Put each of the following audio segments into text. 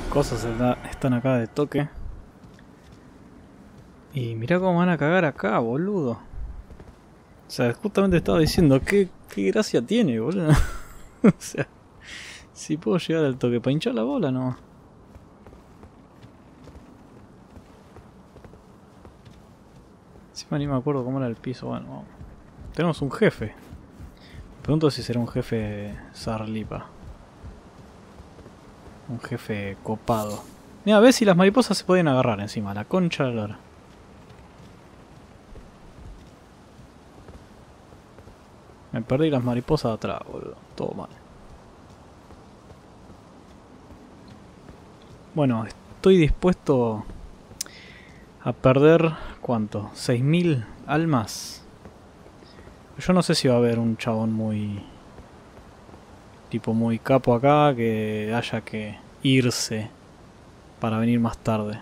cosas están acá de toque. Y mirá cómo van a cagar acá, boludo. O sea, justamente estaba diciendo, qué gracia tiene, boludo. O sea, si puedo llegar al toque para hinchar la bola, no. Encima ni me acuerdo cómo era el piso. Bueno, vamos. Tenemos un jefe. Me pregunto si será un jefe Sarlipa. Un jefe copado. Mira, a ver si las mariposas se pueden agarrar encima. La concha de la lora. Me perdí las mariposas de atrás, boludo. Todo mal. Bueno, estoy dispuesto a perder... ¿Cuánto? ¿6.000 almas? Yo no sé si va a haber un chabón muy... tipo muy capo acá, que haya que irse para venir más tarde.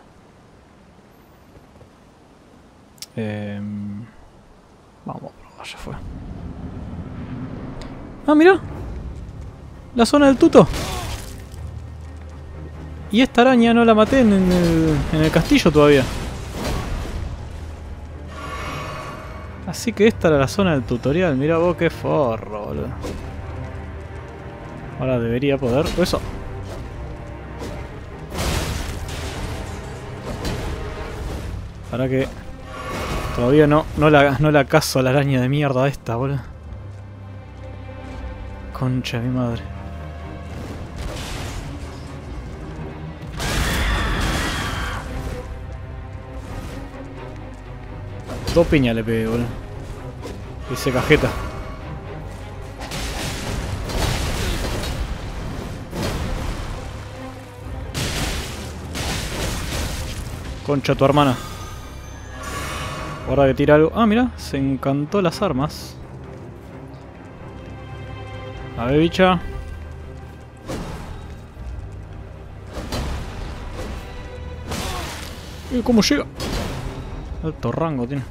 Vamos, ya fue. Ah, mira. La zona del tuto. Y esta araña no la maté en el castillo todavía. Así que esta era la zona del tutorial. Mira vos qué forro, boludo. Ahora debería poder... Eso. Para que... Todavía no la cazo a la araña de mierda esta, boludo. Concha de mi madre. Dos piñas le pegué, boludo. Hice cajeta. Concha tu hermana. Ahora que tira algo. Ah, mira, se encantó las armas. A ver, bicha. ¿Cómo llega? Alto rango tiene.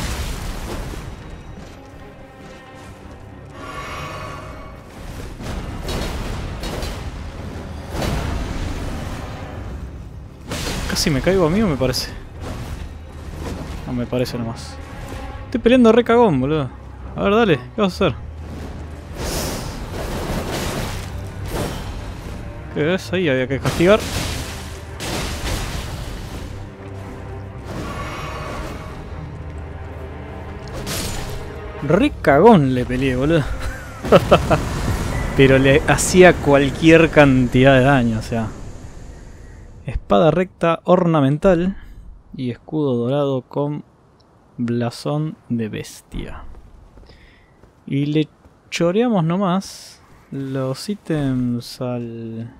Casi me caigo a mí, o me parece. No me parece nomás. Estoy peleando re cagón, boludo. A ver, dale, ¿qué vas a hacer? ¿Qué ves? Ahí había que castigar. Re cagón le peleé, boludo. Pero le hacía cualquier cantidad de daño, o sea. Espada recta ornamental y escudo dorado con blasón de bestia. Y le choreamos nomás los ítems al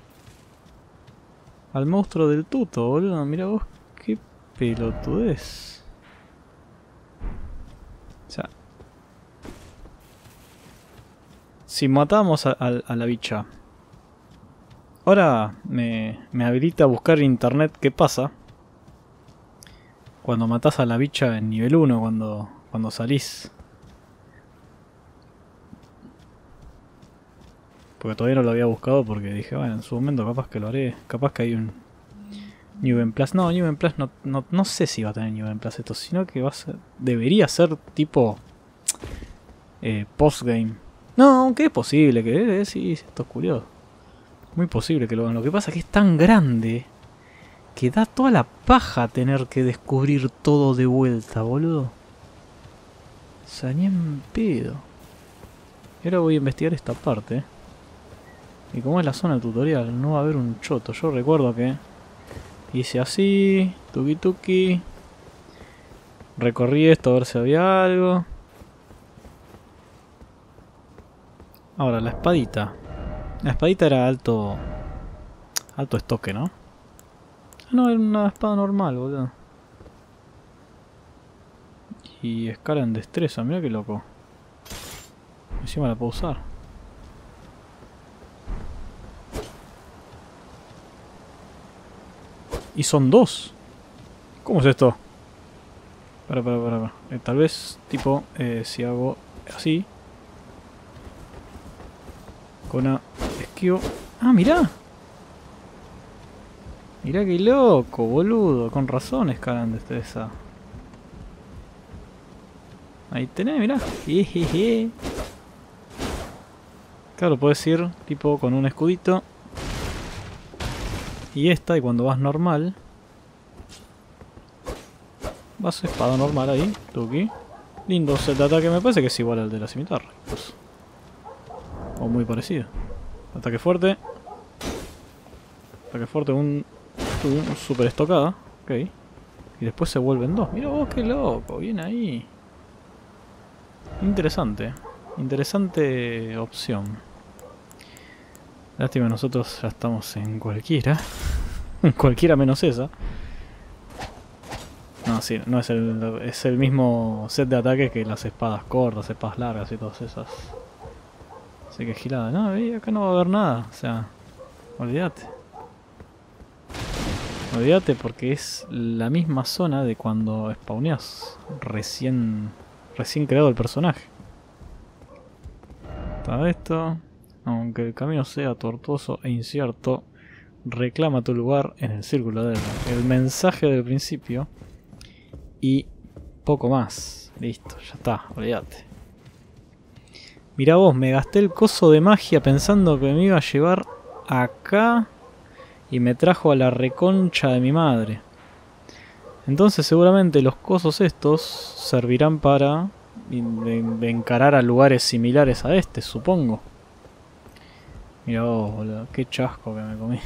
monstruo del tuto, boludo. Mira vos qué pelotudez. O sea, si matamos a la bicha, ahora me habilita a buscar en internet qué pasa cuando matás a la bicha en nivel 1, cuando salís. Porque todavía no lo había buscado porque dije, bueno, en su momento capaz que lo haré. Capaz que hay un New Game Plus. No, New Game Plus no sé si va a tener New Game Plus esto, sino que va a ser, debería ser tipo postgame. No, aunque es posible que sí, esto es curioso. Muy posible que lo hagan. Lo que pasa es que es tan grande que da toda la paja tener que descubrir todo de vuelta, boludo. O sea, ni en pedo. Y ahora voy a investigar esta parte. Y como es la zona del tutorial, no va a haber un choto. Yo recuerdo que hice así, tuki tuki. Recorrí esto a ver si había algo. Ahora, la espadita. La espadita era alto estoque, ¿no? No, era una espada normal, boludo. Y escala en destreza, mira qué loco. Encima la puedo usar. Y son dos. ¿Cómo es esto? Para. Tal vez, tipo, si hago así. Con una esquivo. Ah, mirá. Mirá qué loco, boludo. Con razón escalan desde esa. Ahí tenés, mirá. Jejeje. Claro, puedes ir tipo con un escudito. Y esta, y cuando vas normal, vas a espada normal ahí, tuki. Lindo set de ataque, me parece que es igual al de la cimitarra. Pues. O muy parecido. Ataque fuerte. Ataque fuerte, un super estocada. Ok. Y después se vuelven dos. Mira vos, qué loco, bien ahí. Interesante. Interesante opción. Lástima, nosotros ya estamos en cualquiera. Cualquiera menos esa. No, sí, no es el mismo set de ataque que las espadas cortas, espadas largas y todas esas. Así que gilada. No, acá no va a haber nada. O sea, olvídate. Olvídate porque es la misma zona de cuando spawneas recién creado el personaje. Está esto. Aunque el camino sea tortuoso e incierto, reclama tu lugar en el círculo del el mensaje del principio. Y poco más. Listo, ya está, olvídate. Mirá vos, me gasté el coso de magia pensando que me iba a llevar acá y me trajo a la reconcha de mi madre. Entonces seguramente los cosos estos servirán para encarar a lugares similares a este, supongo. Mirá vos, boludo, qué chasco que me comí.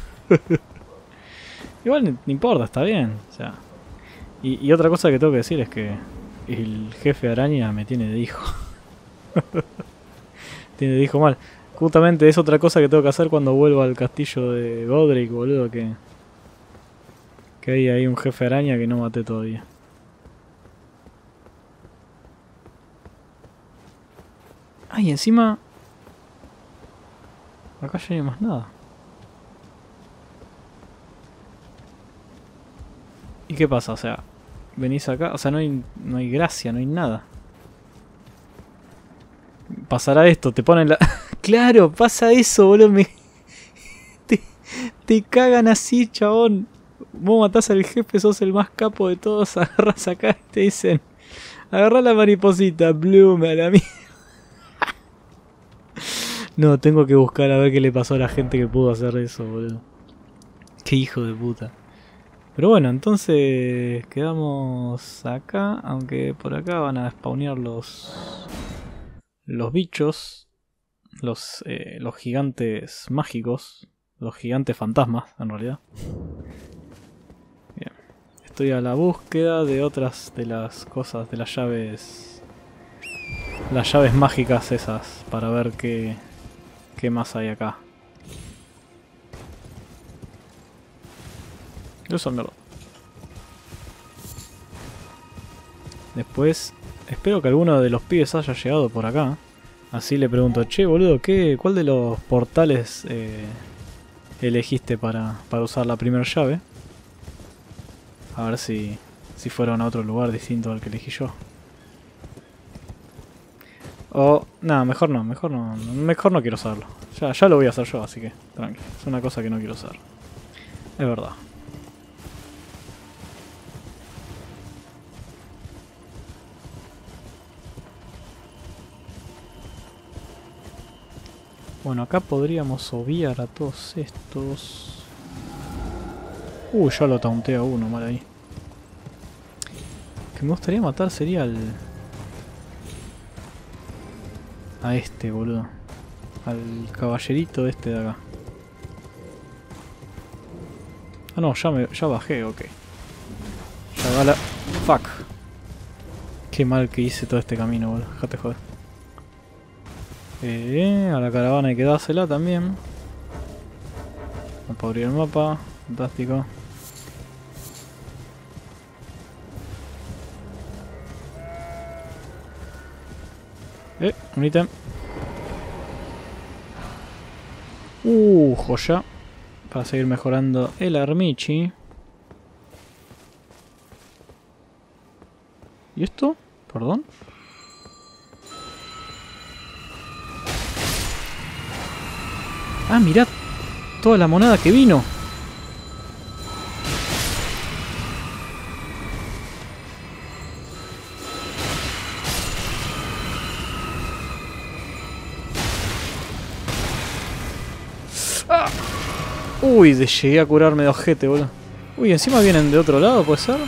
Igual no importa, está bien. O sea, y otra cosa que tengo que decir es que el jefe araña me tiene de hijo. Tiene de hijo mal. Justamente es otra cosa que tengo que hacer cuando vuelva al castillo de Godric, boludo, que hay ahí un jefe araña que no maté todavía. Ay, encima acá ya no hay más nada. ¿Y qué pasa? O sea, venís acá, o sea, no hay gracia, no hay nada. Pasará esto, te ponen la... Claro, pasa eso, boludo. Te cagan así, chabón. Vos matás al jefe, sos el más capo de todos, agarras acá y te dicen: agarrá la mariposita, Bloom, a la mía. No, tengo que buscar a ver qué le pasó a la gente que pudo hacer eso, boludo. Qué hijo de puta. Pero bueno, entonces quedamos acá, aunque por acá van a spawnear los bichos, los gigantes mágicos, los gigantes fantasmas en realidad. Bien, estoy a la búsqueda de otras de las cosas, de las llaves mágicas esas, para ver qué más hay acá. Eso, mierda. Después, espero que alguno de los pibes haya llegado por acá. Así le pregunto: che, boludo, ¿cuál de los portales elegiste para usar la primera llave? A ver si fueron a otro lugar distinto al que elegí yo. O, nada, mejor no quiero saberlo. Ya lo voy a hacer yo, así que tranqui. Es una cosa que no quiero saber. Es verdad. Bueno, acá podríamos obviar a todos estos. Ya lo taunté a uno, mal ahí. Que me gustaría matar sería a este, boludo. Al caballerito este de acá. Ah, no, ya bajé, ok. Ya va la... Fuck. Qué mal que hice todo este camino, boludo. Déjate joder. A la caravana hay que dársela también. Vamos a abrir el mapa. Fantástico. Un ítem. Joya. Para seguir mejorando el armichi. ¿Y esto? Perdón. Ah, mirad toda la moneda que vino. Uy, llegué a curarme de ojete, boludo. Uy, encima vienen de otro lado, ¿puede ser?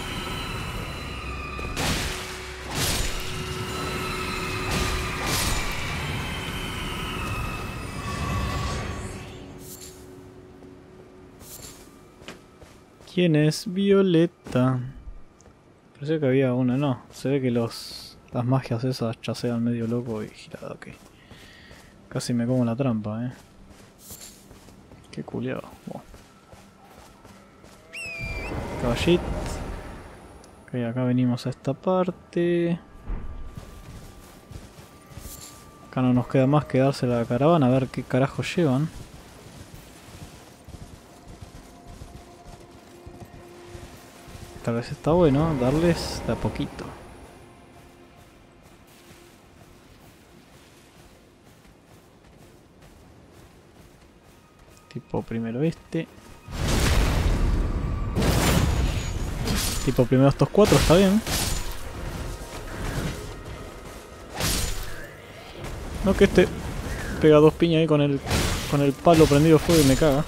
¿Quién es Violeta? Parecía que había una, no. Se ve que las magias esas chasean medio loco y girado, ok. Casi me como la trampa, Qué culiado. Wow. Caballito. Ok, acá venimos a esta parte. Acá no nos queda más que darse la caravana a ver qué carajo llevan. Tal vez está bueno darles de a poquito. Tipo primero este. Tipo primero estos 4, está bien. No que este pega 2 piñas ahí con el palo prendido fuego y me caga.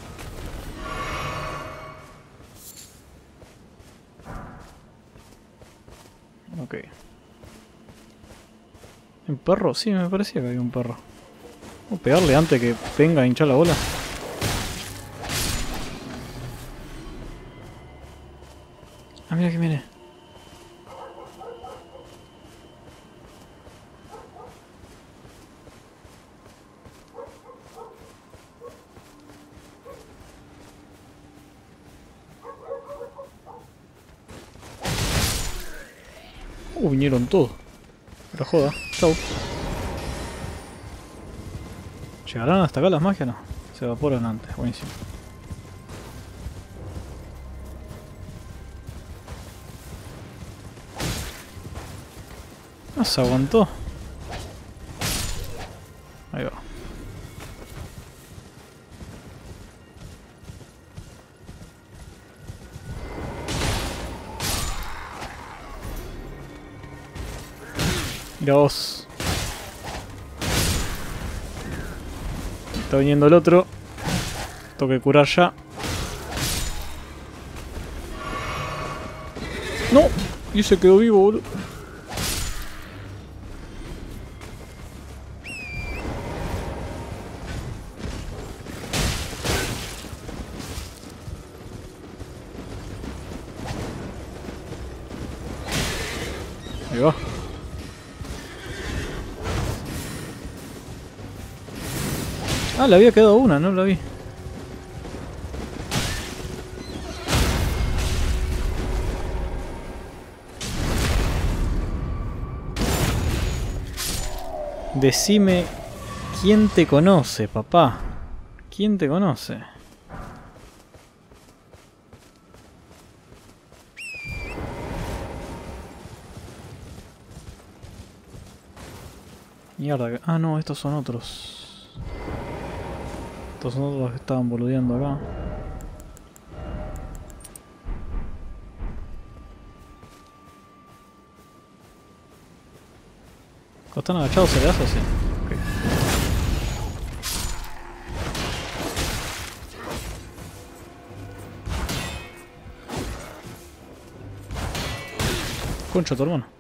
Ok. ¿Un perro? Sí, me parecía que había un perro. Voy a pegarle antes que venga a hinchar la bola. Ah, mira que viene. Vinieron todos. Pero joda. Chau. ¿Llegarán hasta acá las magias? No. Se evaporan antes. Buenísimo. No se aguantó. Ahí va. Mira vos. Está viniendo el otro. Tengo que curar ya. ¡No! Y se quedó vivo, boludo. Ahí va. Ah, le había quedado una, no la vi. Decime quién te conoce, papá. ¿Quién te conoce? Mierda. Ah, no, estos son otros. Estos son otros que estaban boludeando acá. Cuando están agachados se le hace así. Okay. Concha tu hermano.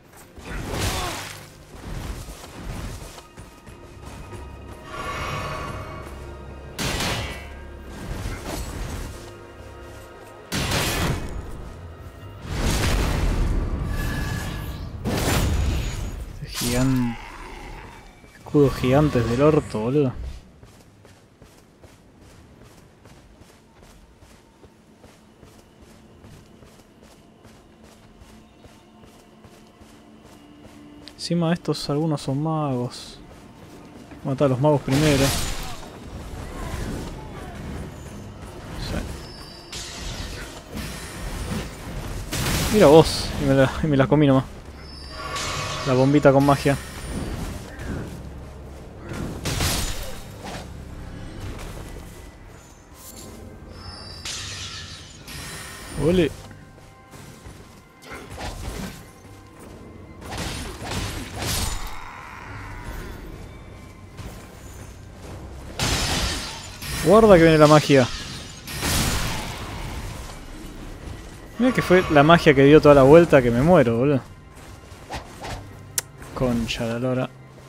Gigante. Escudos gigantes del orto, boludo. Encima de estos algunos son magos. Voy a matar a los magos primero. Sí. Mira vos, y me la comí nomás. La bombita con magia. Ole. Guarda que viene la magia. Mira que fue la magia que dio toda la vuelta que me muero, boludo. Concha la lora.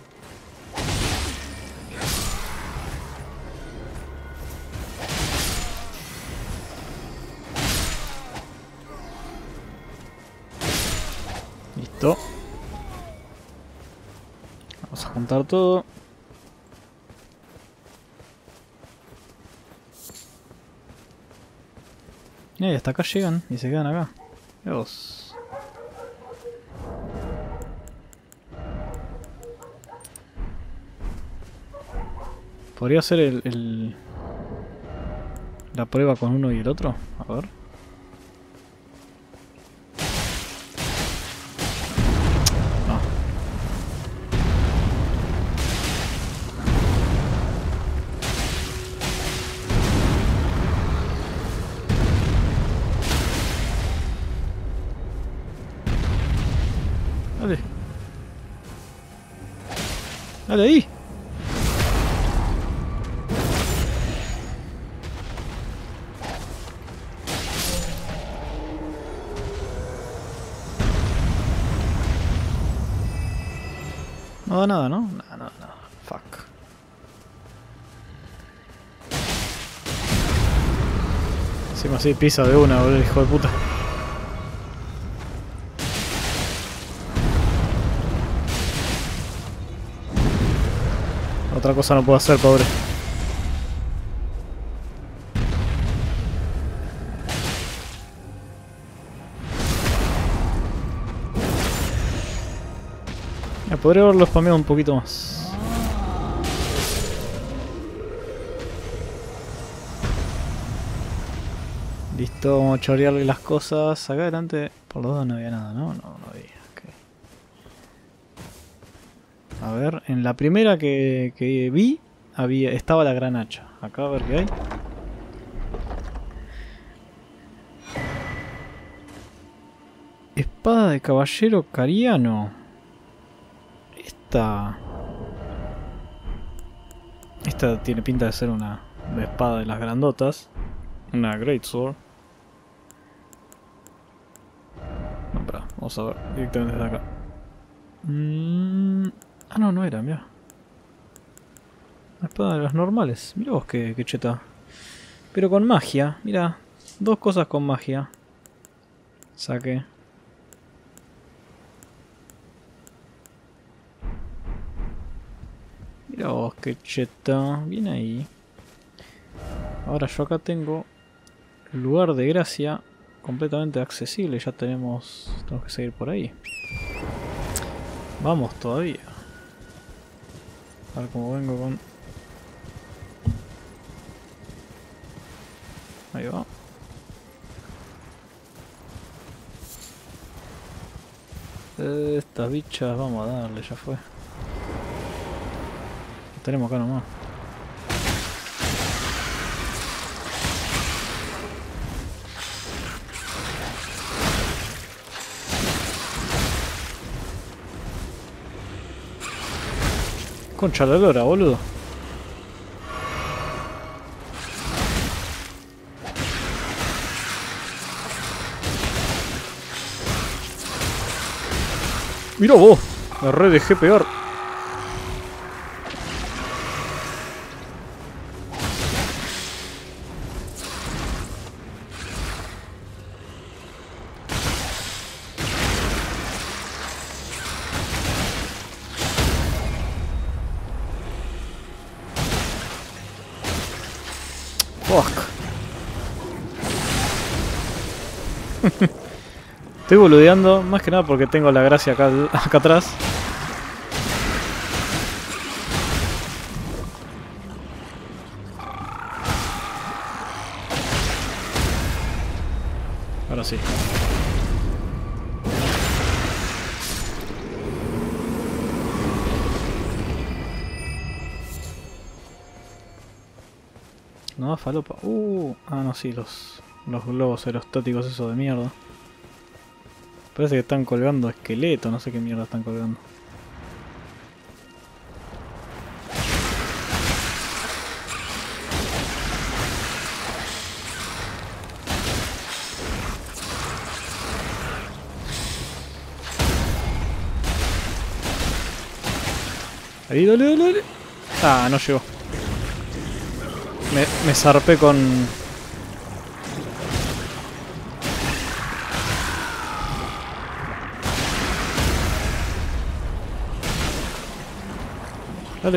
Listo. Vamos a juntar todo. Y hasta acá llegan y se quedan acá. Dios. Podría hacer la prueba con uno y el otro. A ver. No. Dale. Dale ahí. No da nada, ¿no? No. Fuck. Encima así pisa de una, boludo, hijo de puta. Otra cosa no puedo hacer, pobre. Ya, podría haberlo spameado un poquito más. Listo, vamos a chorearle las cosas. Acá adelante, por los dos no había nada, ¿no? No había. Okay. A ver, en la primera que vi, estaba la gran hacha. Acá a ver qué hay. Espada de caballero cariano. Esta tiene pinta de ser una espada de las grandotas. Una greatsword. No, espera, vamos a ver directamente desde acá. Ah, no, no era, mira. Una espada de las normales. Mira vos qué cheta. Pero con magia, mira. Dos cosas con magia. Saque. Mira vos qué cheta. Bien ahí. Ahora yo acá tengo el lugar de gracia completamente accesible. Ya tenemos que seguir por ahí. Vamos todavía. A ver cómo vengo con... Ahí va. Estas bichas vamos a darle, ya fue. Lo tenemos acá nomás. Concha la lora, boludo. Mirá vos, la red dejé pegar. Fuck. Estoy boludeando, más que nada porque tengo la gracia acá atrás. Ahora sí. No, falopa. Ah, no, sí, los globos aerostáticos esos de mierda. Parece que están colgando esqueletos, no sé qué mierda están colgando. Ahí, dale, dale, dale. Ah, no llegó. Me zarpé con... Dale.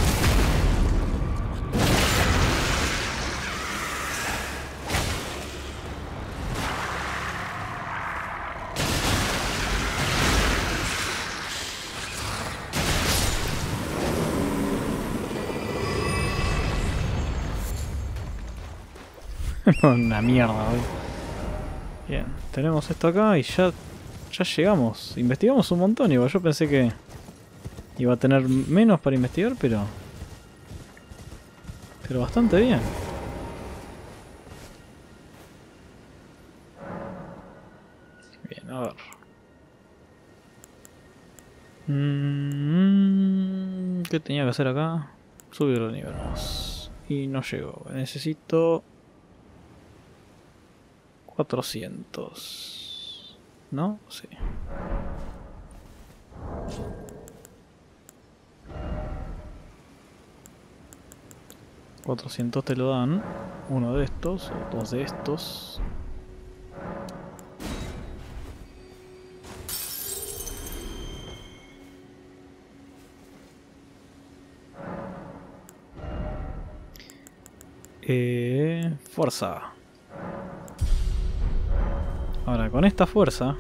Una mierda, hoy. Bien, tenemos esto acá y ya llegamos. Investigamos un montón, igual. Yo pensé que iba a tener menos para investigar, pero bastante bien. Bien, a ver. ¿Qué tenía que hacer acá? Subir de nivel más. Y no llego. Necesito 400. ¿No? Sí. $400 te lo dan. Uno de estos o dos de estos. Fuerza. Ahora, con esta fuerza,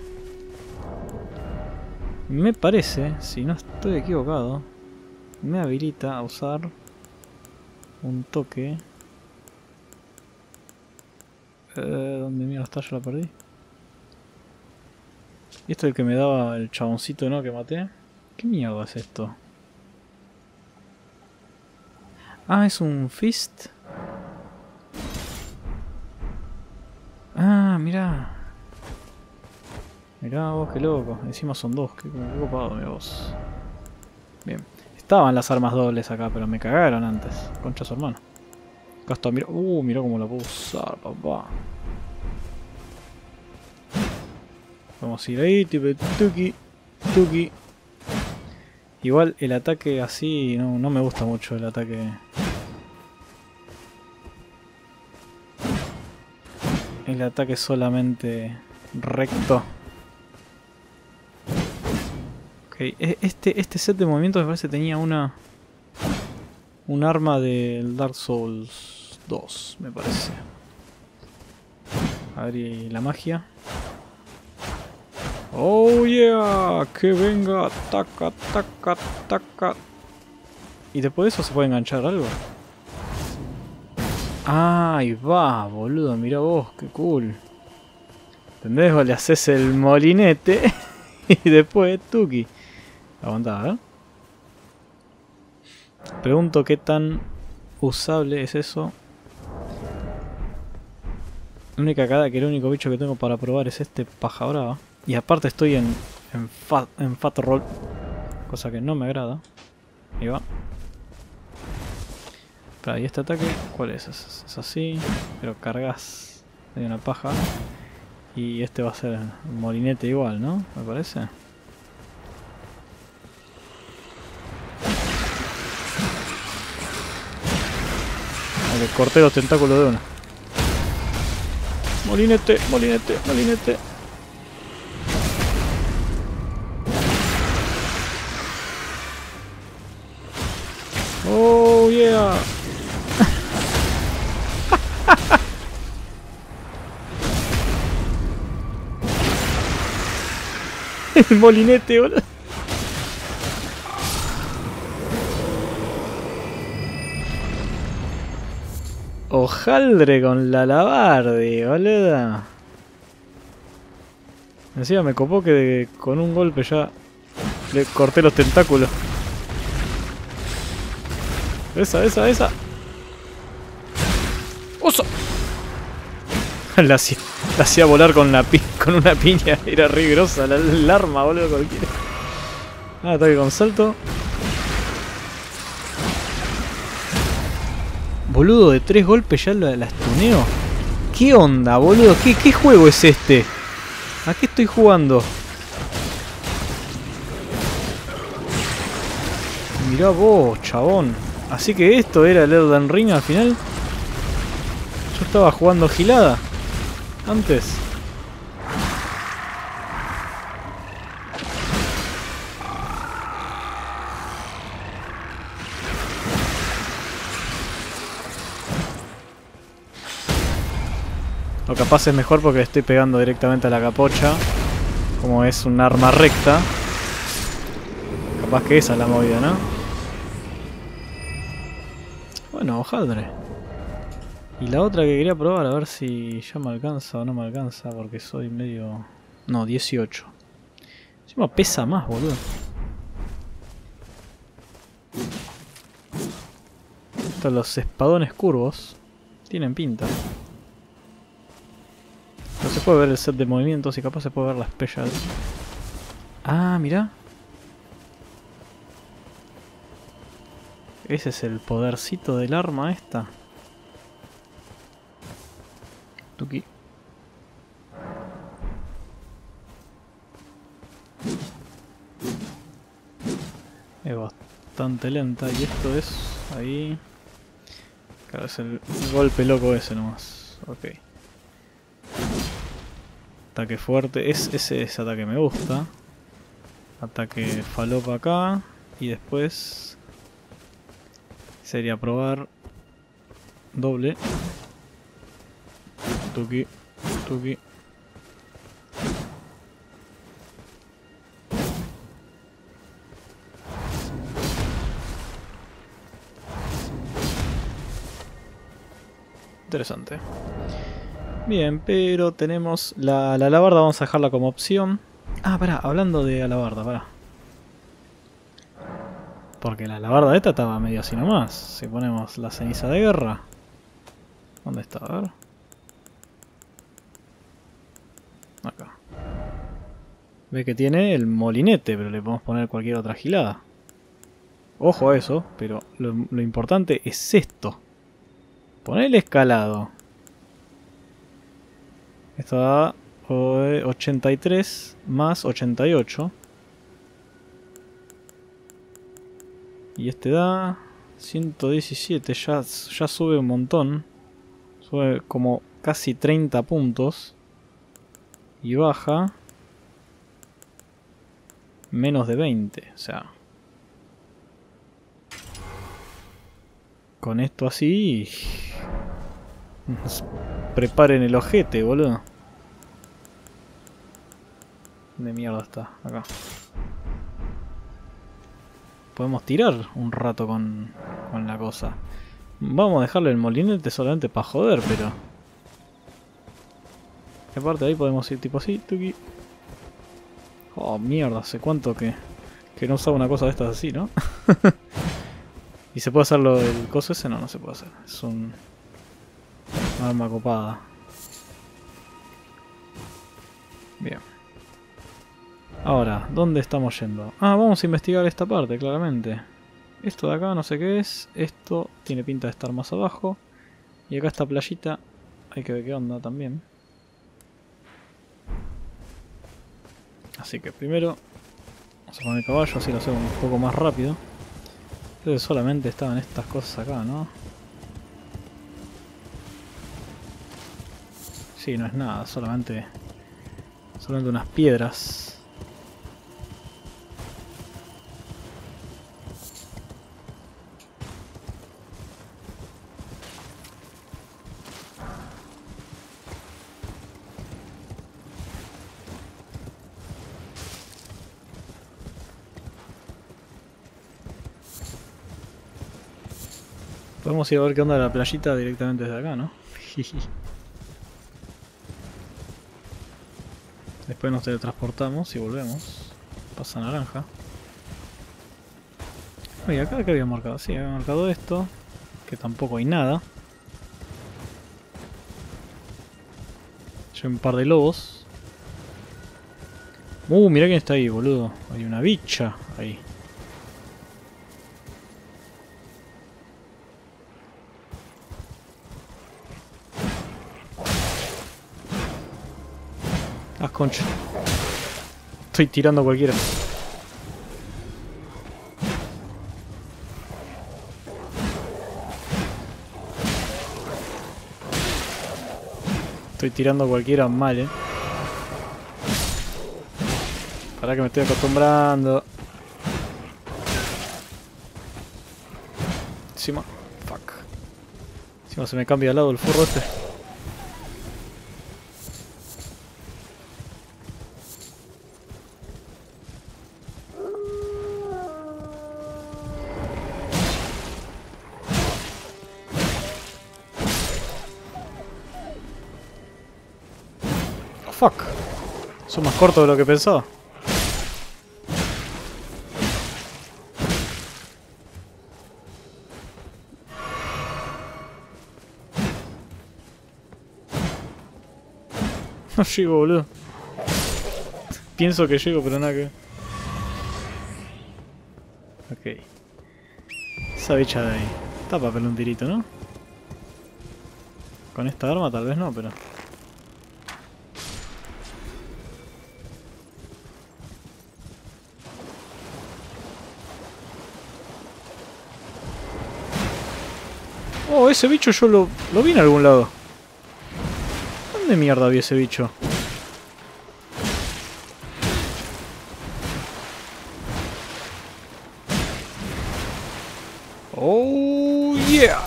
me parece, si no estoy equivocado, me habilita a usar un toque. ¿Dónde mierda está? Ya la perdí. ¿Y esto es el que me daba el chaboncito, no? Que maté. ¿Qué mierda es esto? Ah, es un fist. Ah, mirá. Mirá vos, qué loco. Encima son dos. Qué copado, mirá vos. Bien. Estaban las armas dobles acá, pero me cagaron antes. Concha su hermano. Acá está, mirá. Mirá cómo la puedo usar, papá. Vamos a ir ahí, tipo tuki, tuki. Igual el ataque así no me gusta mucho el ataque. El ataque solamente recto. Ok, este set de movimientos me parece que tenía un arma del Dark Souls 2, me parece. A ver, y la magia. Oh yeah, que venga, taca, taca, taca. ¿Y después de eso se puede enganchar algo? Ah, ahí va, boludo, mira vos, qué cool. ¿Entendés? Vos le haces el molinete y después tuki. Aguantá, ¿eh? Pregunto qué tan usable es eso. La única cagada que el único bicho que tengo para probar es este paja brava. Y aparte estoy en fat roll, cosa que no me agrada. Ahí va. Pero, ¿y este ataque cuál es? Es así, pero cargas de una paja. Y este va a ser un molinete igual, ¿no? Me parece. Le corté los tentáculos de una. Molinete, molinete, molinete. Oh yeah. El molinete, boludo. Hojaldre con la Lavardi, boludo. Encima me copó que con un golpe ya le corté los tentáculos. Esa. ¡Oso! La hacía volar con una piña. Era re grosa el arma, boludo, cualquiera. Ah, ataque con salto. Boludo, de 3 golpes ya la stuneo. ¿Qué onda, boludo? ¿Qué juego es este? ¿A qué estoy jugando? Mirá vos, chabón. Así que esto era el Elden Ring al final. Yo estaba jugando gilada antes. O capaz es mejor porque le estoy pegando directamente a la capocha. Como es un arma recta. Capaz que esa es la movida, ¿no? Bueno, hojaldre. Y la otra que quería probar, a ver si ya me alcanza o no me alcanza, porque soy medio... No, 18. Encima pesa más, boludo. Estos los espadones curvos tienen pinta. No se puede ver el set de movimientos y capaz se puede ver las specials. Ah, mirá. Ese es el podercito del arma esta. Tuki. Es bastante lenta y esto es ahí. Claro, es el golpe loco ese nomás. Ok. Ataque fuerte. Ese ataque me gusta. Ataque falopa acá. Y después sería probar doble. Tuki. Tuki. Interesante. Bien, pero tenemos la alabarda, vamos a dejarla como opción. Ah, pará, hablando de alabarda, pará. Porque la alabarda esta estaba medio así nomás. Si ponemos la ceniza de guerra. ¿Dónde está? A ver. Acá. Ve que tiene el molinete, pero le podemos poner cualquier otra gilada. Ojo a eso, pero lo importante es esto. Poner el escalado. Esto da 83 más 88. Y este da 117. Ya sube un montón. Sube como casi 30 puntos. Y baja menos de 20. O sea, con esto así... Preparen el ojete, boludo. ¿Dónde mierda está? Acá. Podemos tirar un rato con la cosa. Vamos a dejarle el molinete solamente para joder, pero... Y aparte ahí podemos ir tipo así, tuki. Oh, mierda, hace cuánto que no usaba una cosa de estas así, ¿no? ¿Y se puede hacer lo del coso ese? No, no se puede hacer. Es un arma copada. Bien. Ahora, ¿dónde estamos yendo? Ah, vamos a investigar esta parte, claramente. Esto de acá no sé qué es. Esto tiene pinta de estar más abajo. Y acá esta playita. Hay que ver qué onda también. Así que primero vamos a poner el caballo, así lo hacemos un poco más rápido. Creo que solamente estaban estas cosas acá, ¿no? Sí, no es nada, solamente unas piedras. Podemos ir a ver qué onda de la playita directamente desde acá, ¿no? Después nos teletransportamos y volvemos. Pasa naranja. Oye, acá que había marcado. Sí, había marcado esto. Que tampoco hay nada. Hay un par de lobos. Mirá quién está ahí, boludo. Hay una bicha ahí. Ah, concha. Estoy tirando a cualquiera. Estoy tirando cualquiera mal, Para que me estoy acostumbrando. Encima. Fuck. Encima se me cambia de lado el furro este. Fuck. Son más cortos de lo que pensaba. No llego, boludo. Pienso que llego, pero nada que ver. Ok. Esa bicha de ahí. Está para pegar un tirito, ¿no? Con esta arma tal vez no, pero... Oh, ese bicho yo lo vi en algún lado. ¿Dónde mierda vi ese bicho? Oh, yeah.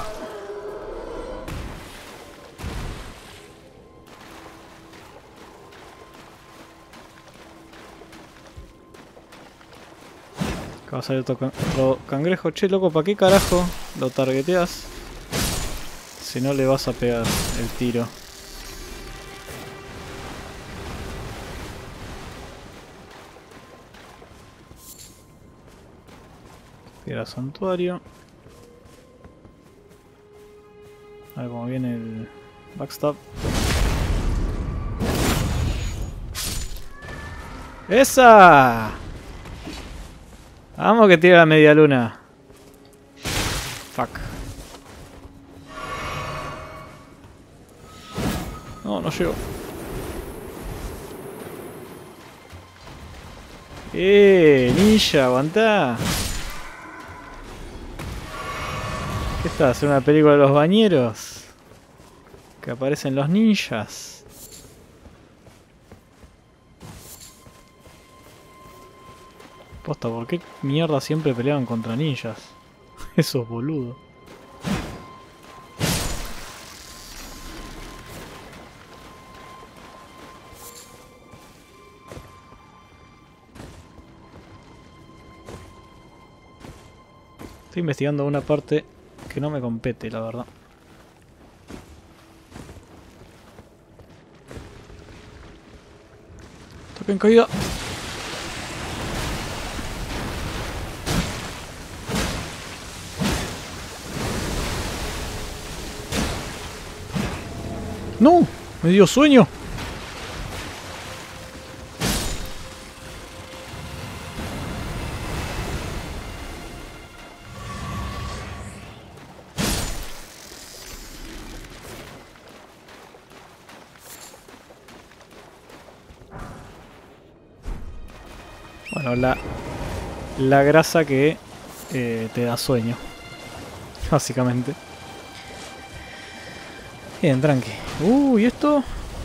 Acá va a salir otro cangrejo. Che, loco, ¿para qué carajo lo targeteas? Si no le vas a pegar el tiro. Piedra santuario. A ver cómo viene el backstab. ¡Esa! Vamos que tira la media luna. Fuck. No llego. Ninja, aguantá. ¿Qué estás? ¿En una película de los bañeros? Que aparecen los ninjas. Posta, ¿por qué mierda siempre peleaban contra ninjas? Esos boludos. Estoy investigando una parte que no me compete, la verdad. Toque en caída. ¡No! ¡Me dio sueño! Bueno, la grasa que te da sueño, básicamente. Bien, tranqui. ¿Y esto?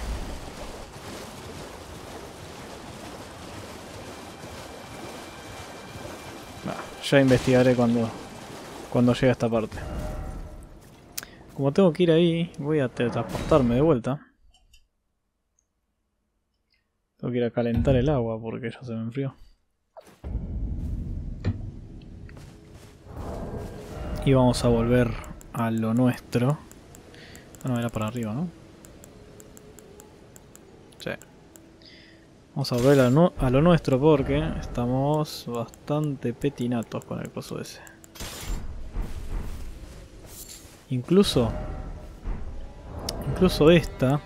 Ya investigaré cuando llegue a esta parte. Como tengo que ir ahí, voy a teletransportarme de vuelta. Tengo que ir a calentar el agua porque ya se me enfrió. Y vamos a volver a lo nuestro. Ah, no, era para arriba, ¿no? Sí. Vamos a volver a lo nuestro porque estamos bastante petinatos con el coso ese. Incluso esta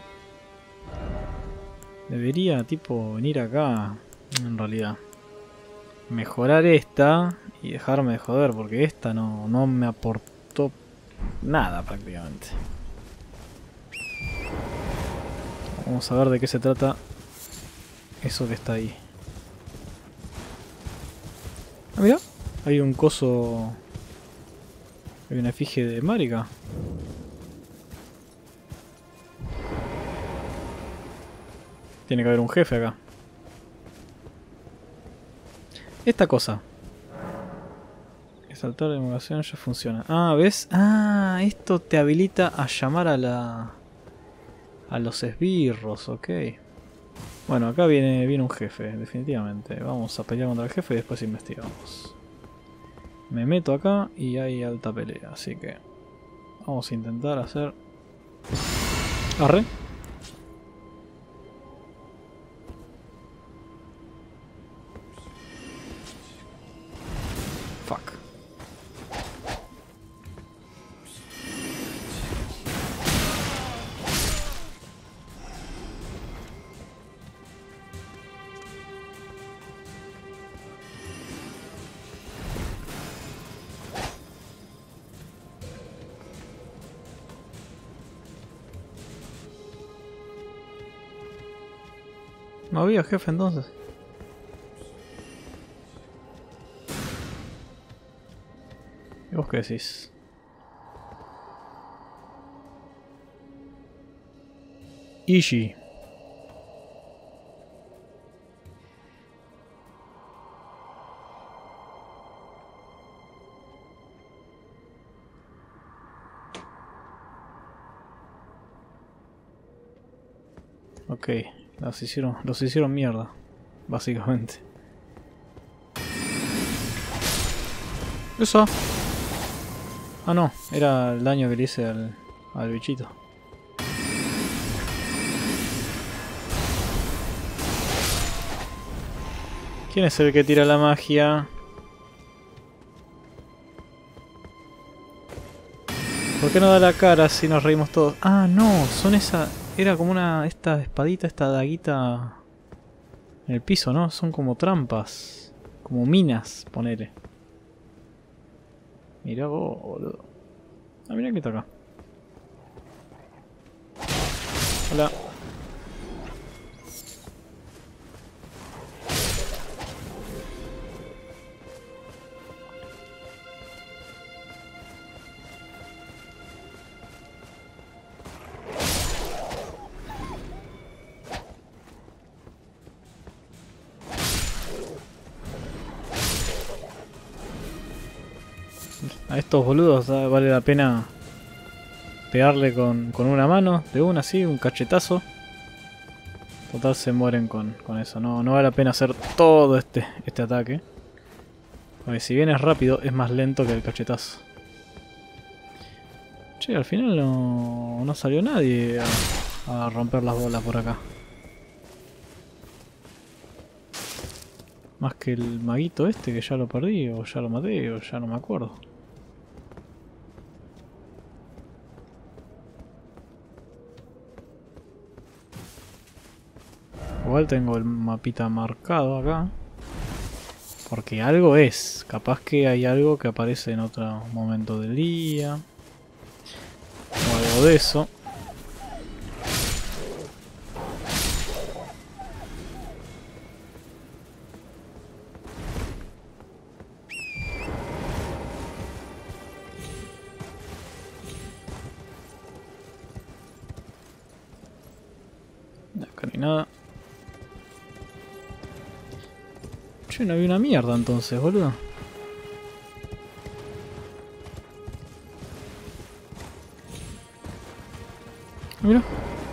debería tipo venir acá en realidad. Mejorar esta y dejarme de joder porque esta no me aportó nada prácticamente. Vamos a ver de qué se trata eso que está ahí. Ah, mira, hay un coso. Hay una efigie de Marika. Tiene que haber un jefe acá. Esta cosa. Saltar de emulación ya funciona. Ah, ¿ves? Ah, esto te habilita a llamar a los esbirros, ok. Bueno, acá viene un jefe, definitivamente. Vamos a pelear contra el jefe y después investigamos. Me meto acá y hay alta pelea, así que vamos a intentar hacer... Arre. Fuck. No había jefe entonces. ¿Y vos qué decís? Ishi. Ok, los hicieron mierda, básicamente. Eso. Ah no, era el daño que le hice al bichito. ¿Quién es el que tira la magia? ¿Por qué no da la cara si nos reímos todos? Ah, no, son esa... Era como esta espadita, esta daguita en el piso, ¿no? Son como trampas. Como minas, ponele. Mirá vos, boludo. Ah, mirá que está acá. Hola. A estos boludos vale la pena pegarle con una mano, de una así, un cachetazo. Total se mueren con eso, no vale la pena hacer todo este ataque. Porque si bien es rápido, es más lento que el cachetazo. Che, al final no salió nadie a romper las bolas por acá. Más que el maguito este que ya lo perdí, o ya lo maté, o ya no me acuerdo. Igual tengo el mapita marcado acá. Porque algo es. Capaz que hay algo que aparece en otro momento del día. O algo de eso. Acá no hay nada. Che, no había una mierda entonces, boludo. Mira.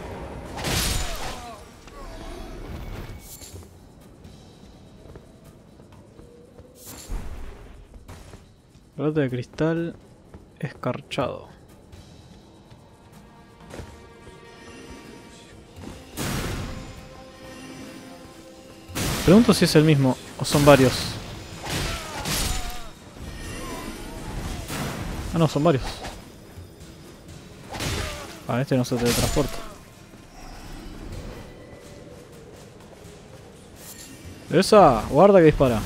Pelota de cristal escarchado. Pregunto si es el mismo o son varios. Ah, no, son varios. Ah, este no se teletransporta. ¡Esa! Guarda que dispara.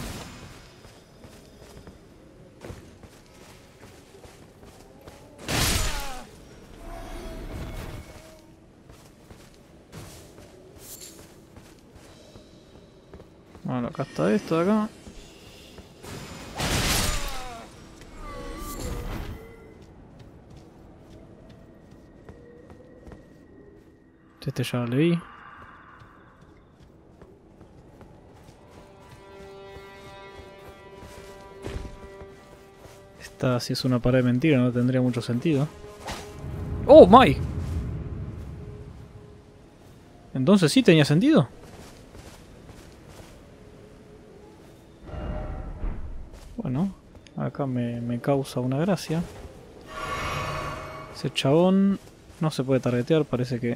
Bueno, acá está esto de acá. Este ya lo leí. Esta, si es una pared de mentira, no tendría mucho sentido. ¡Oh, my! Entonces sí tenía sentido. Bueno, acá me causa una gracia. Ese chabón no se puede targetear, parece que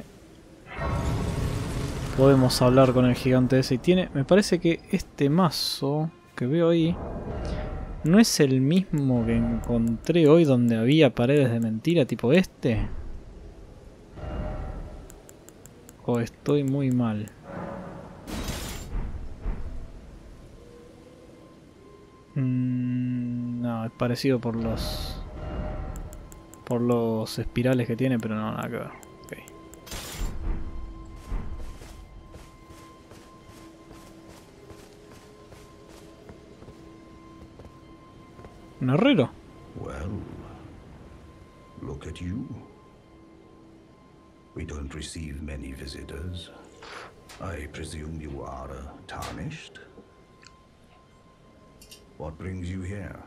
podemos hablar con el gigante ese. Y tiene, me parece que este mazo que veo ahí no es el mismo que encontré hoy donde había paredes de mentira tipo este. O estoy muy mal. No, es parecido por los espirales que tiene, pero no, nada que ver. Okay. ¿Un herrero? Well, look at you. We don't receive many visitors. I presume you are tarnished? What brings you here?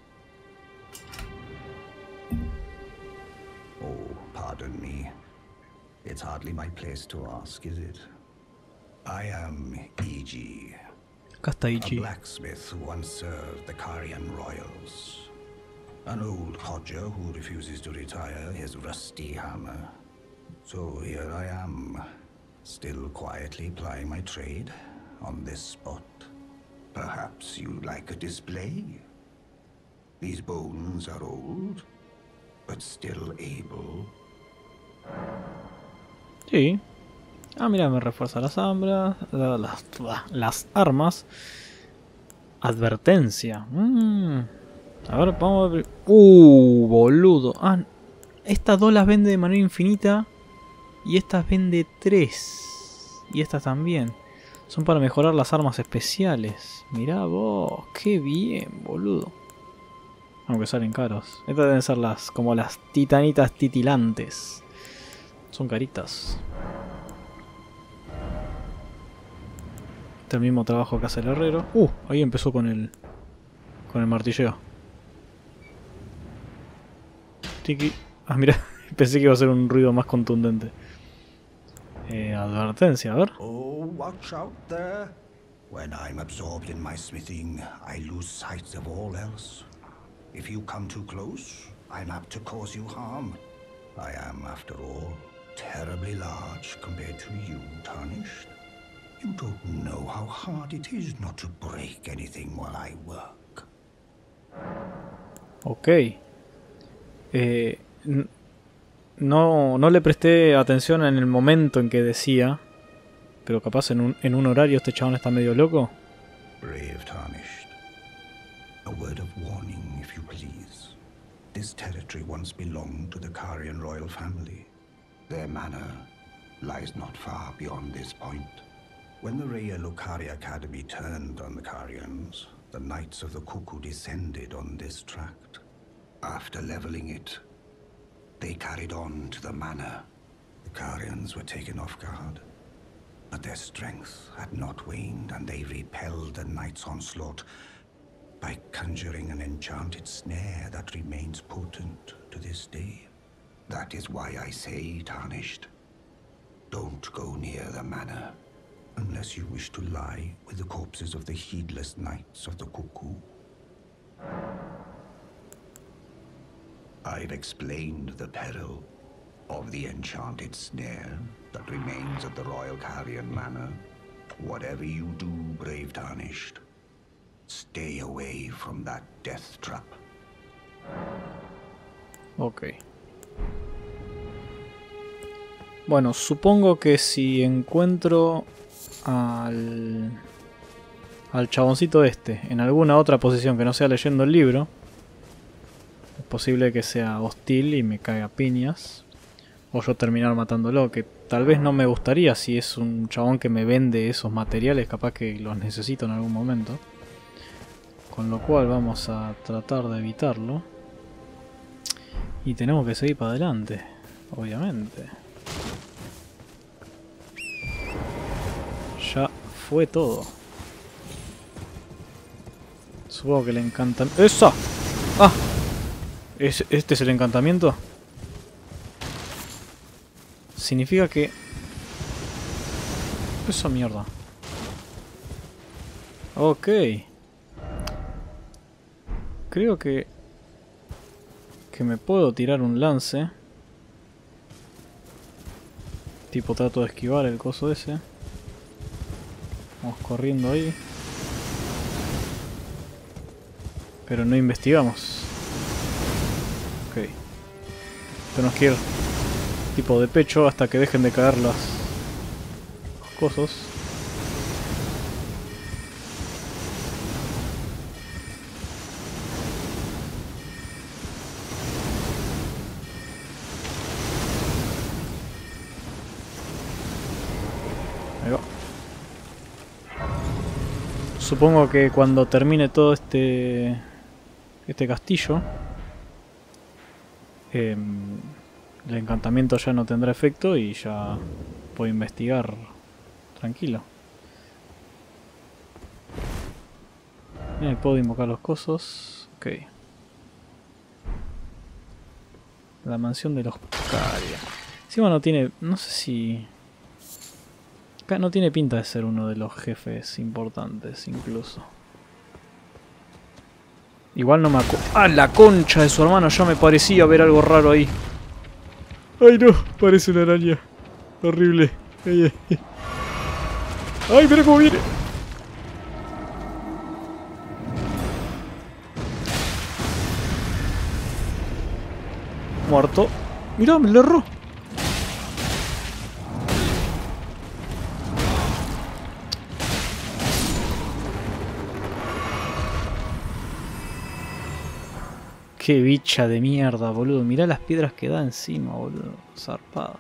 Oh, pardon me. It's hardly my place to ask, is it? I am E.G. Acá está A Ichi. blacksmith who once served the Carian royals. An old codger who refuses to retire his rusty hammer. So here I am, still quietly plying my trade on this spot. Perhaps you'd like a display? These bones are old, but still able. Sí. Ah, mira, me refuerza las armas. Las armas. Advertencia. A ver, vamos a ver. Boludo. Ah, estas dos las vende de manera infinita. Y estas vende 3. Y estas también. Son para mejorar las armas especiales. Mirá vos. Qué bien, boludo. Aunque salen caros. Estas deben ser como las titanitas titilantes. Son caritas. Este es el mismo trabajo que hace el herrero. Ahí empezó con el martilleo. Tiki. Ah, mira. Pensé que iba a ser un ruido más contundente. Advertencia, a ver. Oh, watch out there. When I'm absorbed in my smithing, I lose sight of all else. If you come too close, I'm apt to cause you harm. I am, after all, terribly large compared to you, Tarnished. You don't know how hard it is not to break anything while I work. Ok. No le presté atención en el momento en que decía, pero capaz en un horario este chabón está medio loco. Brave Tarnished. A word of warning, if you please. This territory once belonged to the Carian royal family. Their manor lies not far beyond this point. When the Raya Lokari Academy turned on the Carians, the Knights of the Cuckoo descended on this tract. After leveling it, they carried on to the manor. The Carians were taken off guard, but their strength had not waned, and they repelled the Knights' onslaught by conjuring an enchanted snare that remains potent to this day. That is why I say, Tarnished, don't go near the manor, unless you wish to lie with the corpses of the heedless Knights of the Cuckoo. I've explained the peril of the enchanted snare that remains at the Royal Carian Manor. Whatever you do, brave Tarnished, stay away from that death trap. Ok. Bueno, supongo que si encuentro al chaboncito este en alguna otra posición que no sea leyendo el libro, es posible que sea hostil y me caiga a piñas, o yo terminar matándolo, que tal vez no me gustaría si es un chabón que me vende esos materiales, capaz que los necesito en algún momento. Con lo cual vamos a tratar de evitarlo. Y tenemos que seguir para adelante, obviamente. Ya fue todo. Supongo que le encantan... ¡Esa! ¡Ah! ¿Este es el encantamiento? Significa que... Esa mierda. Ok. Creo que me puedo tirar un lance. Tipo trato de esquivar el coso ese. Vamos corriendo ahí. Pero no investigamos. Ok. Tenemos que ir tipo de pecho hasta que dejen de caer los cosos. Ahí va. Supongo que cuando termine todo este castillo, el encantamiento ya no tendrá efecto y ya puedo investigar tranquilo. Bien, puedo invocar los cosos. Ok. La mansión de los Caria. Encima no tiene... No sé si... Acá no tiene pinta de ser uno de los jefes importantes, incluso. Igual no me acuerdo... ¡Ah, la concha de su hermano! Ya me parecía ver algo raro ahí. ¡Ay, no! Parece una araña. Horrible. ¡Ay, ay! ¡Ay, mira cómo viene! Muerto. ¡Mirá, me lo erró! Qué bicha de mierda, boludo. Mirá las piedras que da encima, boludo. Zarpada.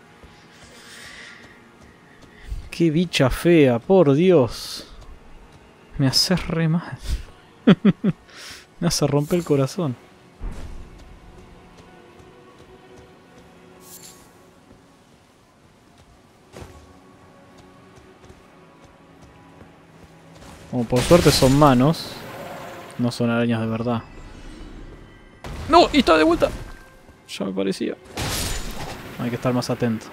Qué bicha fea, por Dios. Me hace re mal. Me hace romper el corazón. Como por suerte son manos. No son arañas de verdad. ¡No! ¡Y está de vuelta! Ya me parecía. Hay que estar más atento.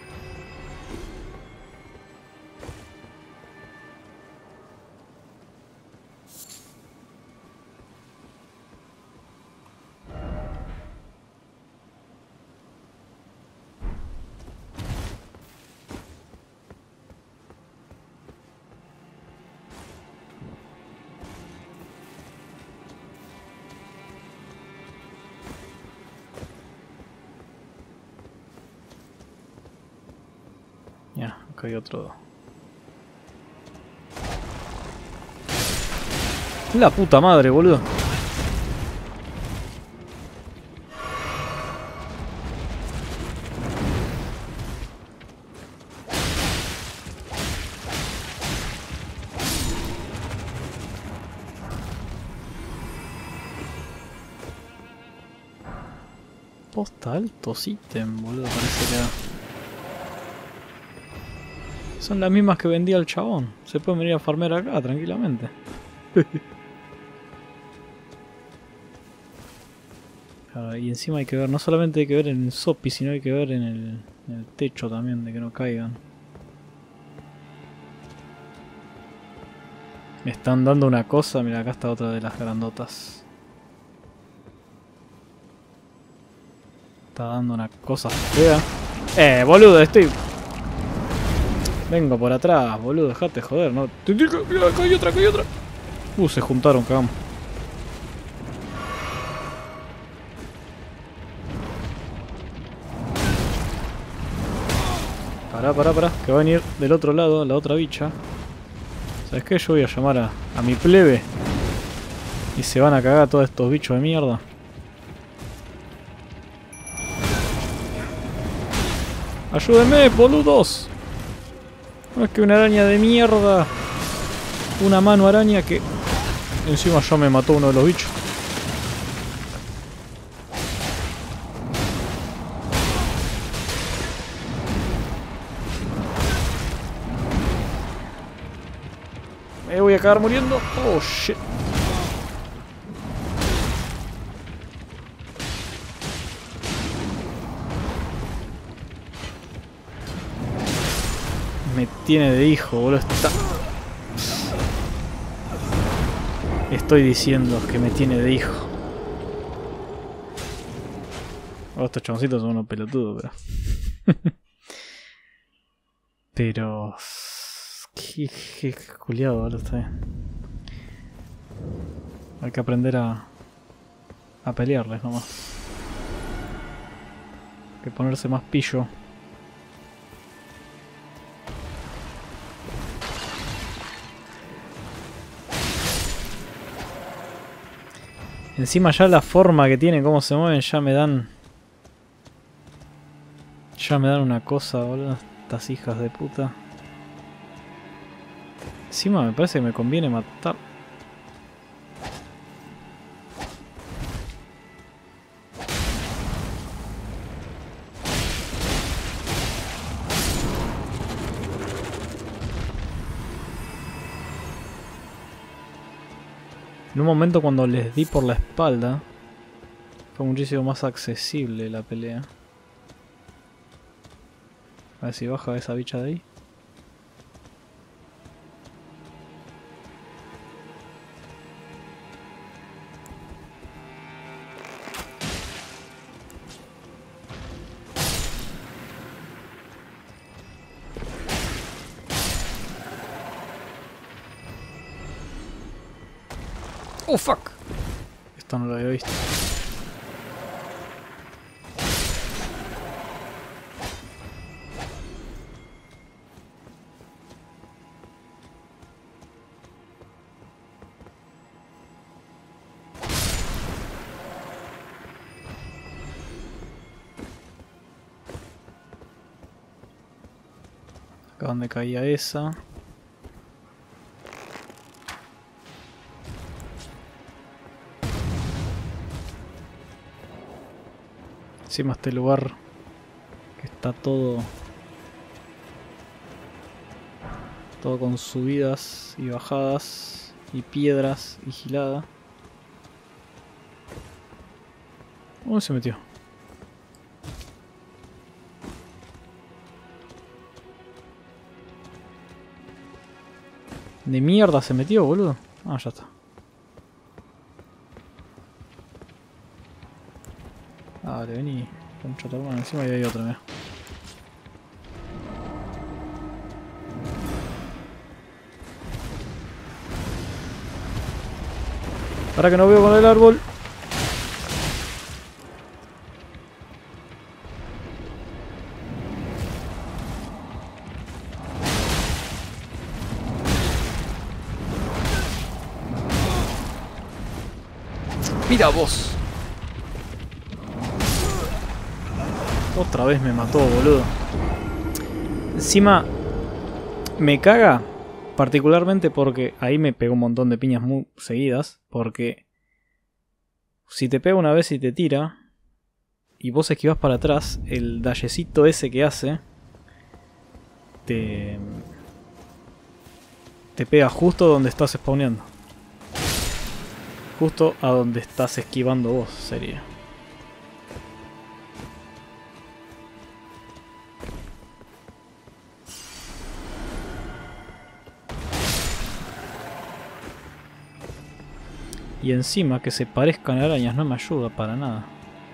Ya, acá hay otro. La puta madre, boludo. Posta altos ítem, boludo, parece que da. Son las mismas que vendía el chabón. Se pueden venir a farmear acá tranquilamente. Claro, y encima hay que ver, no solamente hay que ver en el Sopi, sino hay que ver en el techo también, de que no caigan. Me están dando una cosa, mira, acá está otra de las grandotas. Está dando una cosa fea. Boludo, estoy... Vengo por atrás, boludo, dejate joder, ¿no? Mira, acá hay otra, acá hay otra. Se juntaron, cagamos. Pará, que va a venir del otro lado, la otra bicha. ¿Sabes qué? Yo voy a llamar a mi plebe. Y se van a cagar todos estos bichos de mierda. ¡Ayúdenme, boludos! No es que una araña de mierda. Una mano araña que... Encima ya me mató uno de los bichos. Me voy a acabar muriendo. Oh, shit. Me tiene de hijo, boludo. Estoy diciendo que me tiene de hijo. Oh, estos chaboncitos son unos pelotudos, pero... pero... Qué culiado, boludo, está bien. Hay que aprender a pelearles nomás. Hay que ponerse más pillo. Encima ya la forma que tienen, cómo se mueven, ya me dan... Ya me dan una cosa, boludo. Estas hijas de puta. Encima me parece que me conviene matar... En un momento cuando les di por la espalda, fue muchísimo más accesible la pelea. A ver si baja esa bicha de ahí. Oh fuck. Esto no lo había visto. Acá donde caía esa. Encima este lugar que está todo con subidas y bajadas y piedras y gilada. ¿Dónde se metió? ¿De mierda se metió, boludo? Ah, ya está. Dale, vení. Concha tu hermana. Encima y hay otra, mira. Para que no veo con el árbol. Mira vos. Otra vez me mató, boludo. Encima me caga, particularmente porque ahí me pegó un montón de piñas muy seguidas. Porque si te pega una vez y te tira y vos esquivas para atrás, el dallecito ese que hace te pega justo donde estás spawneando. Justo a donde estás esquivando vos, sería. Y encima que se parezcan arañas no me ayuda para nada.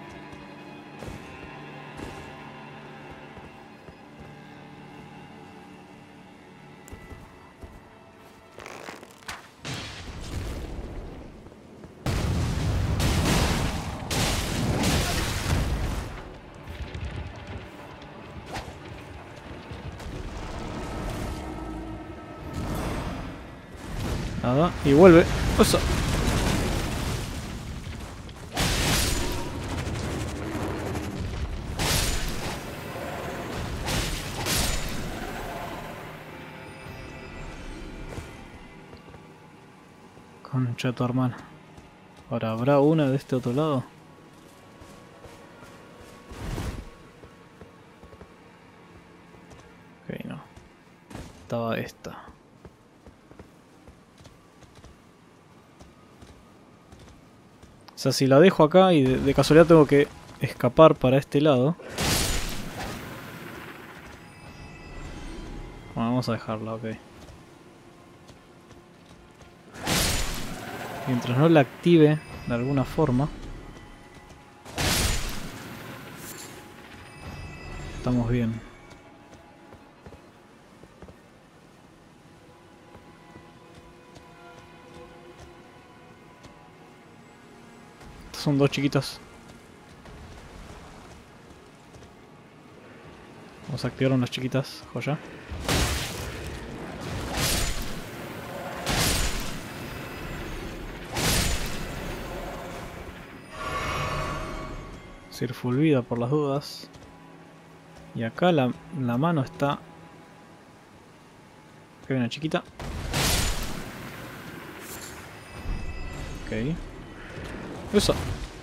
Nada, y vuelve. Eso. Concha de tu hermana. Ahora, ¿habrá una de este otro lado? Ok, no. Estaba esta. O sea, si la dejo acá y de casualidad tengo que escapar para este lado. Bueno, vamos a dejarla, ok. Mientras no la active de alguna forma, estamos bien. Estos son dos chiquitos. Vamos a activar unas chiquitas, joya. Sir full vida por las dudas. Y acá la mano está... Acá hay una chiquita. Ok. Eso.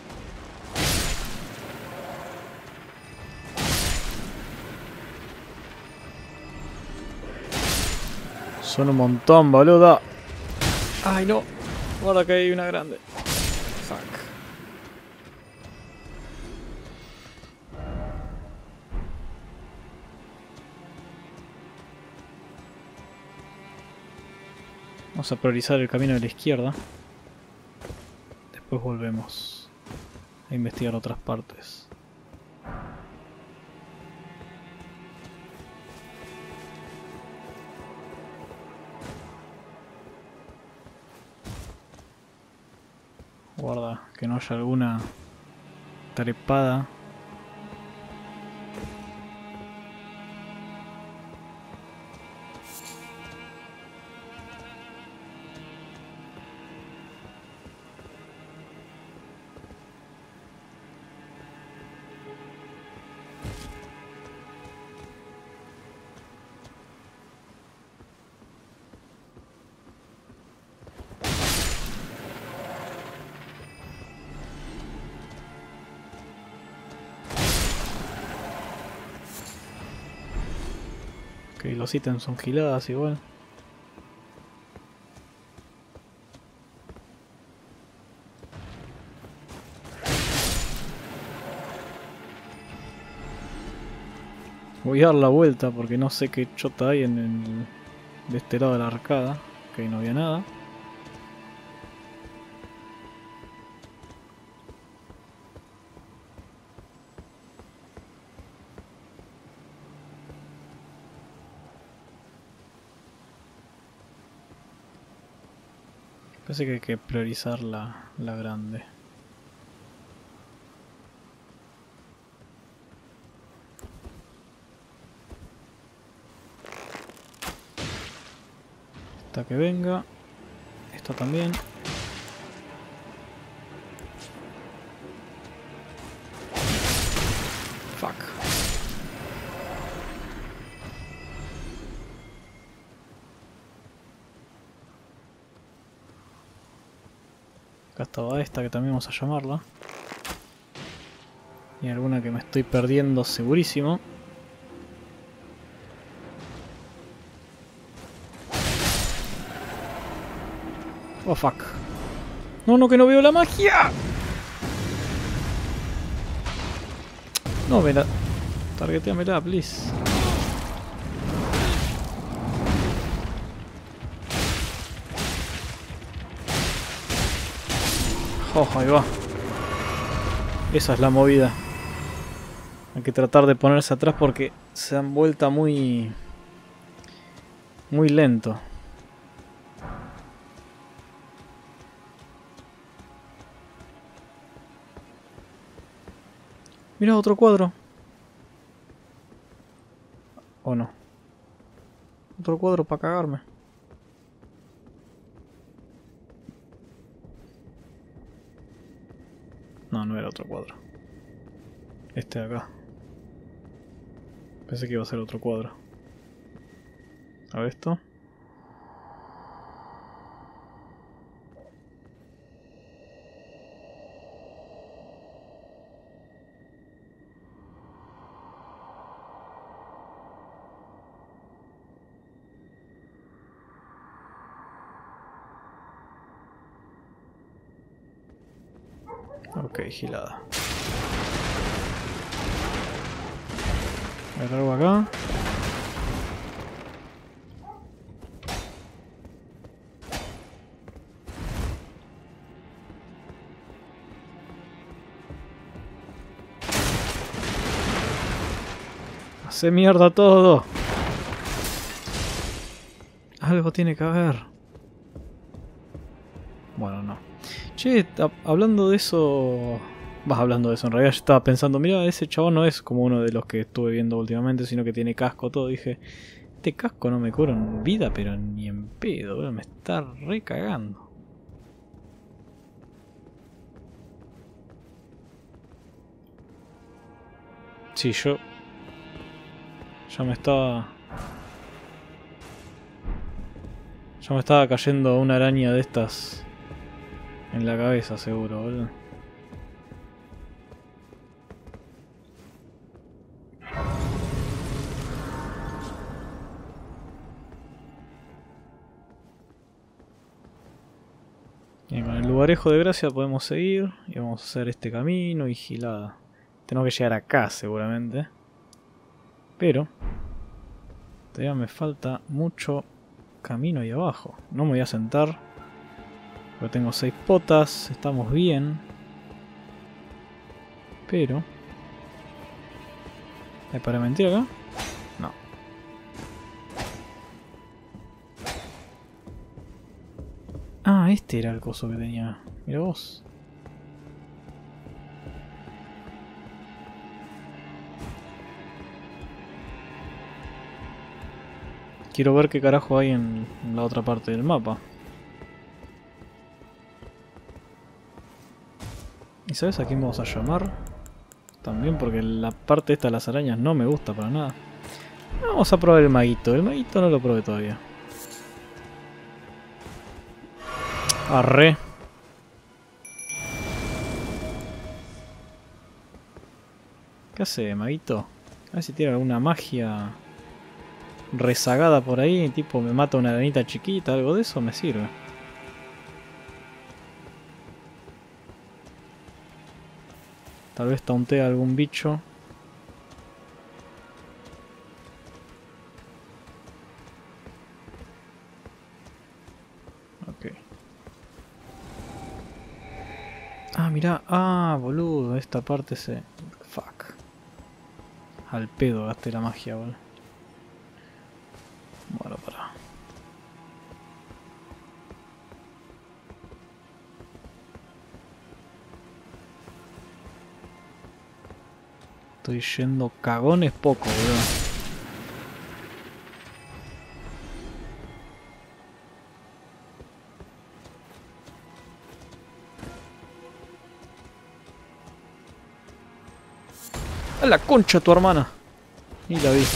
Son un montón, boludo. Ay, no. Guarda que hay una grande. Fuck. Vamos a priorizar el camino de la izquierda. Después volvemos a investigar otras partes. Guarda que no haya alguna trepada. Ok, los ítems son giladas igual. Voy a dar la vuelta porque no sé qué chota hay de este lado de la arcada. Ok, no había nada. Parece que hay que priorizar la grande. Esta que venga. Esta también. Fuck. Acá estaba esta que también vamos a llamarla. Y alguna que me estoy perdiendo segurísimo. Oh fuck. No, no, que no veo la magia. No, me la... Targeteamela, please. Oh, ahí va. Esa es la movida. Hay que tratar de ponerse atrás porque se dan vuelta muy lento. Mira, otro cuadro. ¿O no? Otro cuadro para cagarme. No, no era otro cuadro. Este de acá. Pensé que iba a ser otro cuadro. A ver esto. Ok, gilada. Me largo acá. Hace mierda todo. Algo tiene que haber. Bueno, no. Che, hablando de eso... Vas hablando de eso, en realidad yo estaba pensando, mira, ese chabón no es como uno de los que estuve viendo últimamente, sino que tiene casco, todo. Dije, este casco no me cura en vida, pero ni en pedo, bro, me está re cagando. Sí, yo... Ya me estaba cayendo una araña de estas en la cabeza, seguro, boludo. Bien, con el lugarejo de gracia podemos seguir y vamos a hacer este camino y gilada. Tengo que llegar acá seguramente. Pero todavía me falta mucho camino ahí abajo. No me voy a sentar porque tengo 6 potas, estamos bien. Pero... ¿hay para mentir acá? No. Ah, este era el coso que tenía. Mira vos. Quiero ver qué carajo hay en la otra parte del mapa. ¿Y sabes a quién vamos a llamar? También porque la parte esta de las arañas no me gusta para nada. Vamos a probar el maguito. El maguito no lo probé todavía. Arre. ¿Qué hace, maguito? A ver si tiene alguna magia rezagada por ahí. Tipo me mata una arenita chiquita, algo de eso me sirve. Tal vez tauntea algún bicho. Ok. Ah, mirá. Ah, boludo. Esta parte se... Fuck. Al pedo gasté la magia, boludo. Bueno, para. Estoy yendo cagones poco, boludo. ¡A la concha tu hermana! Ni la vi.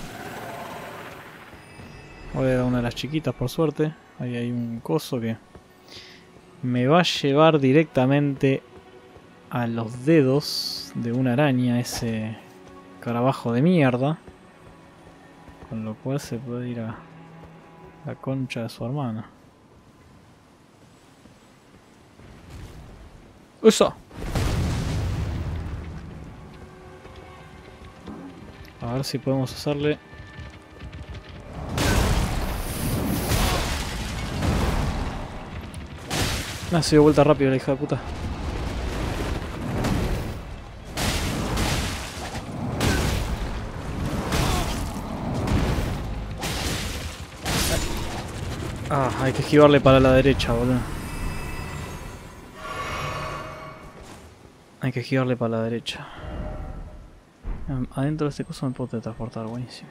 Voy a dar una de las chiquitas por suerte. Ahí hay un coso que me va a llevar directamente a los dedos de una araña, ese carabajo de mierda. Con lo cual se puede ir a la concha de su hermana. ¡Eso! A ver si podemos hacerle... Ah, se dio vuelta rápido la hija de puta. Ah, hay que esquivarle para la derecha, boludo. Hay que esquivarle para la derecha. Adentro de este coso me puedo teletransportar, buenísimo.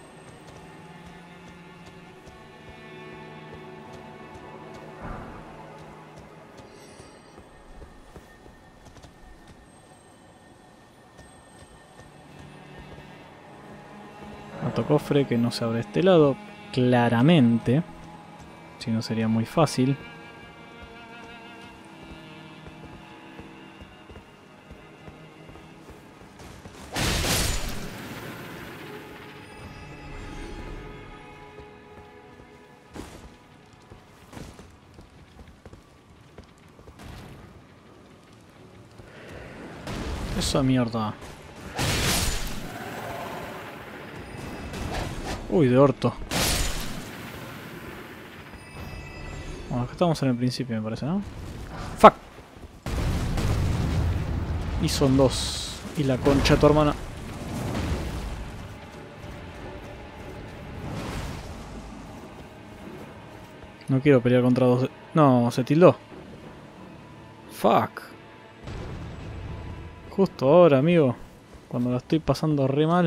Otro cofre que no se abre de este lado, claramente. Si no sería muy fácil. Esa mierda. Uy, de orto. Bueno, acá estamos en el principio, me parece, ¿no? ¡Fuck! Y son dos. Y la concha de tu hermana. No quiero pelear contra dos... No, se tildó. Fuck. Justo ahora, amigo. Cuando la estoy pasando re mal.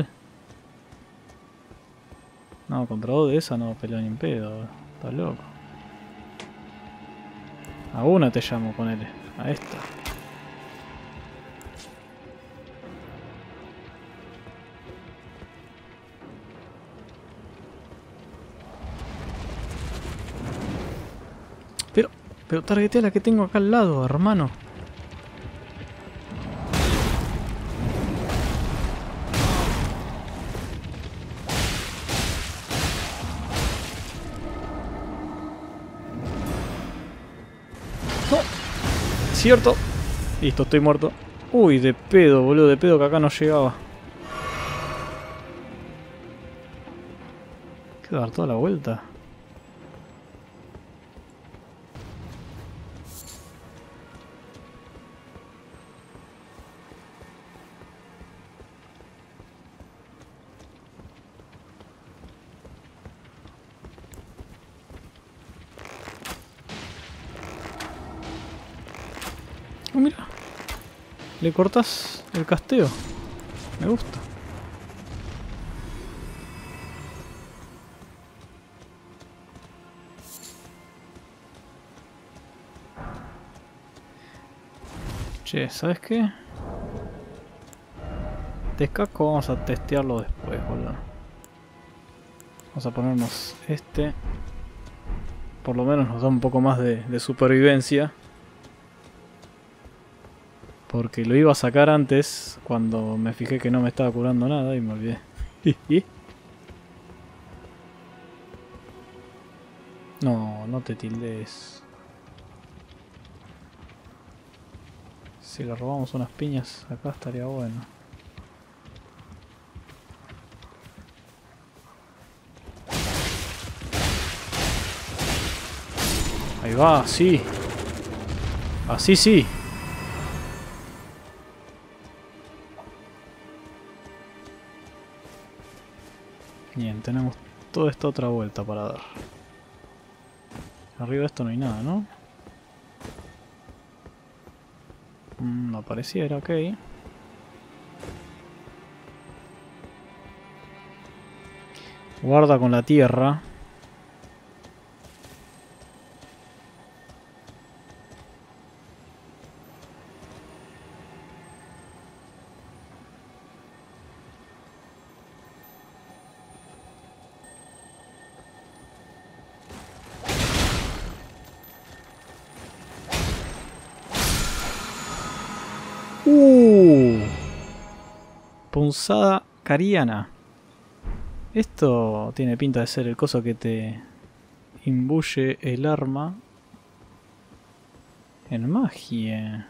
No, contra dos de esa no peleo ni en pedo. Estás loco. A una te llamo, ponele. A esta. Pero targetea la que tengo acá al lado, hermano. ¡No! Cierto. Listo, estoy muerto. Uy, de pedo, boludo, de pedo que acá no llegaba. Hay que dar toda la vuelta. Oh, mira. Le cortás el casteo. Me gusta. Che, ¿sabes qué? Descasco vamos a testearlo después, boludo. Vamos a ponernos este. Por lo menos nos da un poco más de supervivencia. Porque lo iba a sacar antes, cuando me fijé que no me estaba curando nada y me olvidé. No, no te tildes. Si le robamos unas piñas acá estaría bueno. Ahí va, sí. Así sí. Bien, tenemos toda esta otra vuelta para dar. Arriba de esto no hay nada, ¿no? No pareciera, ok. Guarda con la tierra. Punzada cariana. Esto tiene pinta de ser el coso que te imbuye el arma en magia.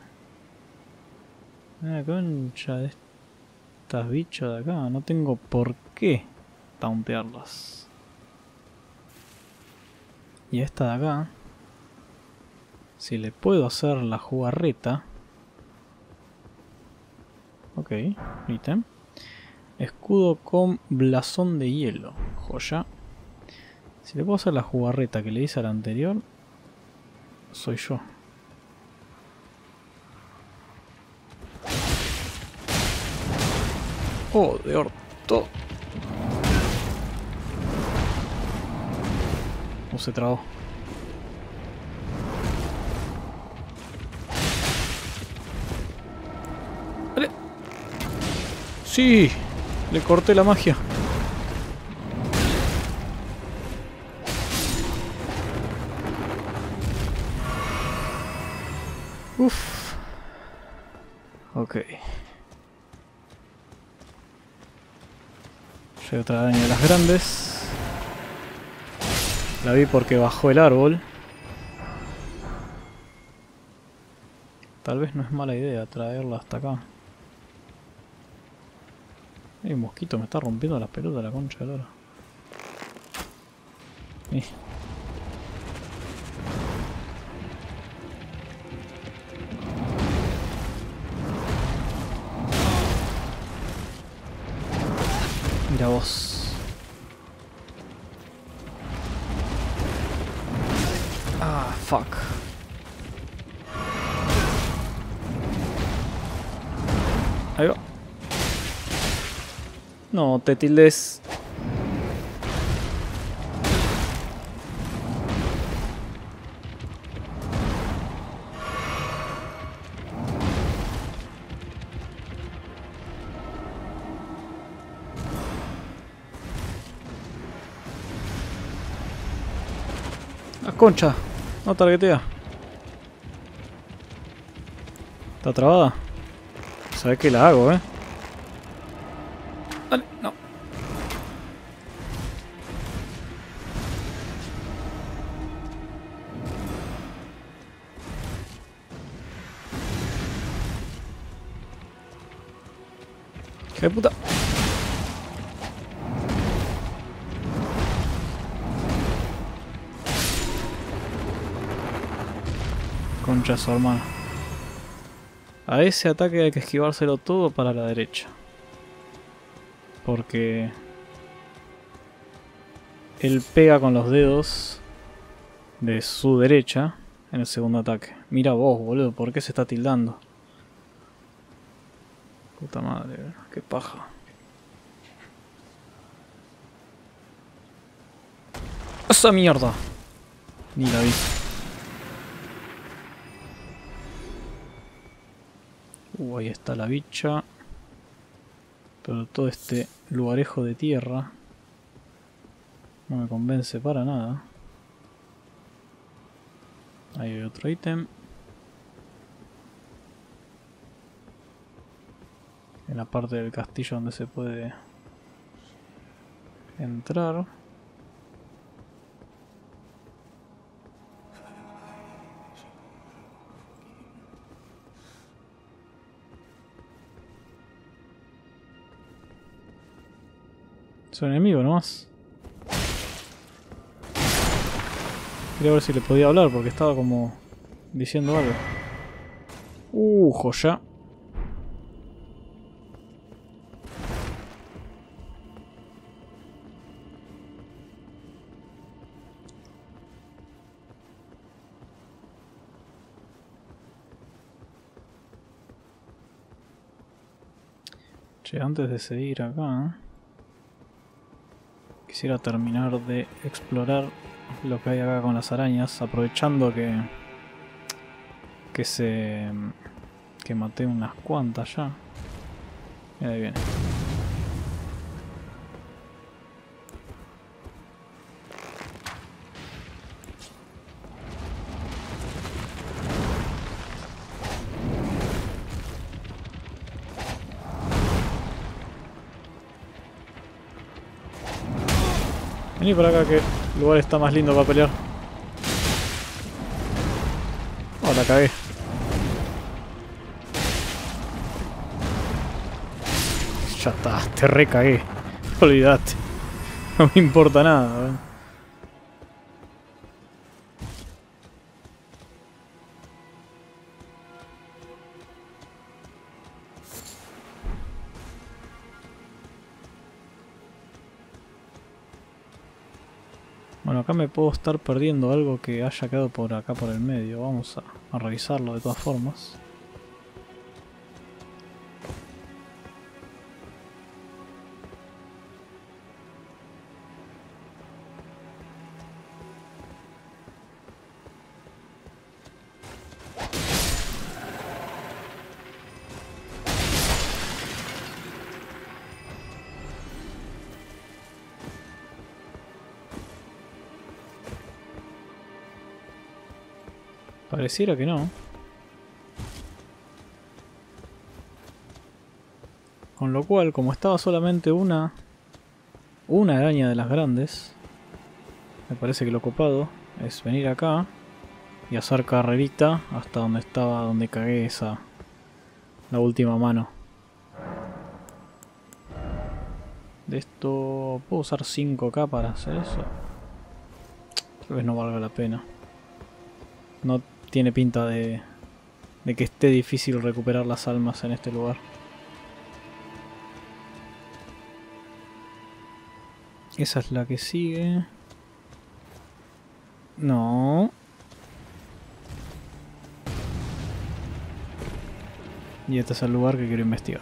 La concha de estas bichas de acá. No tengo por qué tauntearlas. Y esta de acá, si le puedo hacer la jugarreta. Ok, ítem. Escudo con blasón de hielo. Joya. Si le puedo hacer la jugarreta que le hice al anterior, soy yo. Oh, de orto. No se trabó. Vale. Sí. Le corté la magia. Uff. Ok. Llega otra araña de las grandes. La vi porque bajó el árbol. Tal vez no es mala idea traerla hasta acá. El mosquito me está rompiendo las pelotas, la concha de lora. Mira vos. Fuck. Ahí va. No, te tildes. La concha. No targetea. ¿Está trabada? ¿Sabes qué la hago, Dale, no. ¡Qué puta! Concha su hermana. A ese ataque hay que esquivárselo todo para la derecha. Porque él pega con los dedos de su derecha en el segundo ataque. Mira vos, boludo, ¿por qué se está tildando? Puta madre, qué paja. ¡Esa mierda! Ni la vi. Ahí está la bicha. Pero todo este lugarejo de tierra no me convence para nada. Ahí hay otro ítem. En la parte del castillo donde se puede entrar. Es un enemigo nomás. Quería ver si le podía hablar porque estaba como diciendo algo. Joya. Che, antes de seguir acá, quisiera terminar de explorar lo que hay acá con las arañas, aprovechando que maté unas cuantas ya. Y ahí viene. Vení para acá que el lugar está más lindo para pelear. Oh, la cagué. Ya está, te recagué. Olvídate. No me importa nada. Bueno, acá me puedo estar perdiendo algo que haya quedado por acá por el medio. Vamos a revisarlo de todas formas. Pareciera que no. Con lo cual, como estaba solamente una araña de las grandes, me parece que lo copado es venir acá y hacer carrerita hasta donde estaba, donde cagué la última mano. De esto, ¿puedo usar 5K para hacer eso? Tal vez no valga la pena. No tiene pinta de que esté difícil recuperar las almas en este lugar. Esa es la que sigue. No. Y este es el lugar que quiero investigar.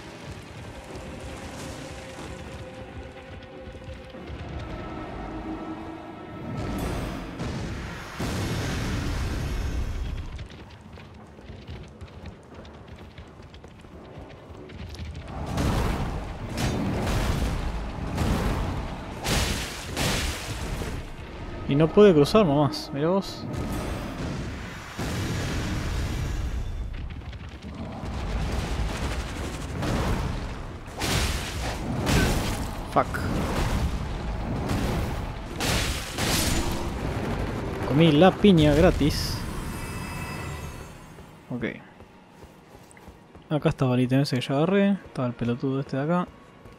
Y no puede cruzar nomás, mira vos. Fuck. Comí la piña gratis. Ok. Acá estaba el ítem ese que ya agarré. Estaba el pelotudo este de acá.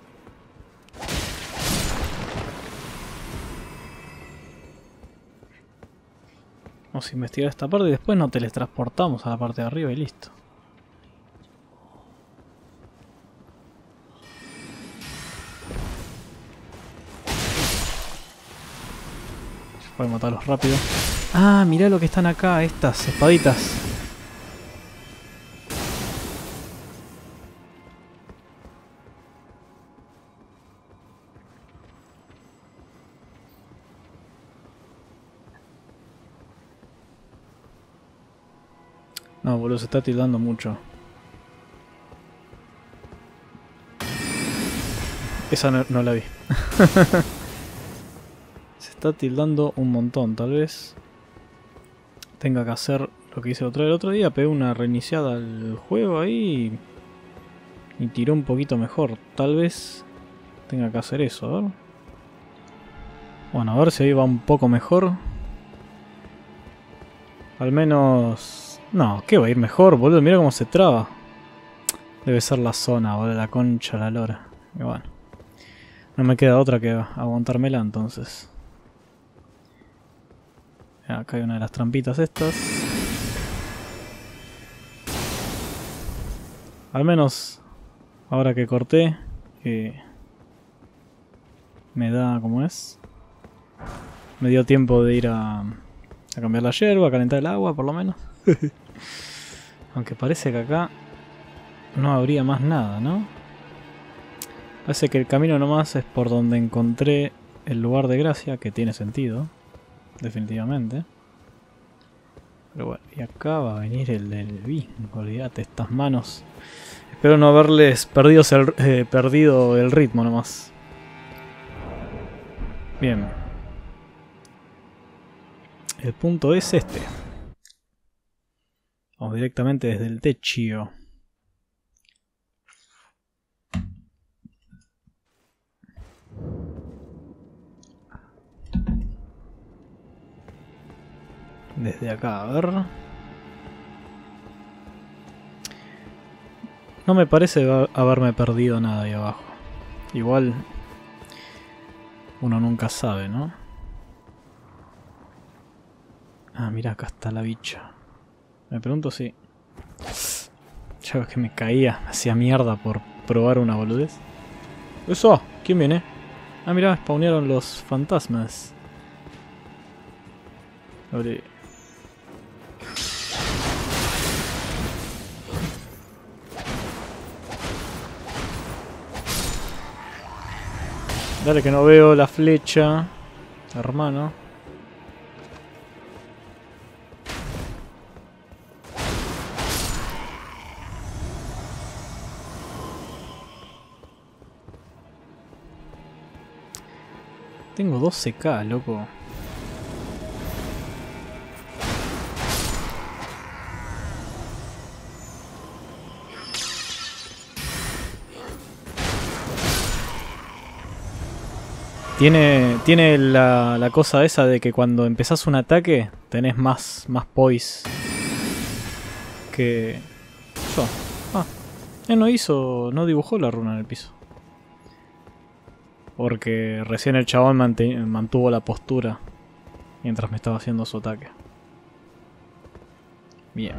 Vamos a investigar esta parte y después nos teletransportamos a la parte de arriba y listo. Voy a matarlos rápido. Ah, mirá lo que están acá, estas espaditas. No, boludo, se está tildando mucho. Esa no la vi. Se está tildando un montón, tal vez tenga que hacer lo que hice el otro día. Pegué una reiniciada al juego ahí y tiró un poquito mejor. Tal vez tenga que hacer eso, a ver. Bueno, a ver si ahí va un poco mejor. Al menos... No, ¿qué va a ir mejor, boludo? Mira cómo se traba. Debe ser la zona, boludo, la concha, la lora. Y bueno, no me queda otra que aguantármela entonces. Acá hay una de las trampitas estas. Al menos, ahora que corté, me da, ¿cómo es? Me dio tiempo de ir a cambiar la yerba, a calentar el agua, por lo menos. Aunque parece que acá no habría más nada, ¿no? Parece que el camino nomás es por donde encontré el lugar de gracia, que tiene sentido, definitivamente. Pero bueno, y acá va a venir el del bingo, olvídate, estas manos. Espero no haberles perdido el ritmo nomás. Bien. El punto es este. Vamos directamente desde el techo. Desde acá, a ver. No me parece haberme perdido nada ahí abajo. Igual uno nunca sabe, ¿no? Ah, mira, acá está la bicha. Me pregunto si... Ya ves que me caía, me hacía mierda por probar una boludez. ¡Eso! ¿Quién viene? Ah, mira, spawnearon los fantasmas. Vale. Dale que no veo la flecha, hermano. Tengo 12k, loco. Tiene la cosa esa de que cuando empezás un ataque tenés más poise que yo. Ah, él no dibujó la runa en el piso. Porque recién el chabón mantuvo la postura mientras me estaba haciendo su ataque. Bien.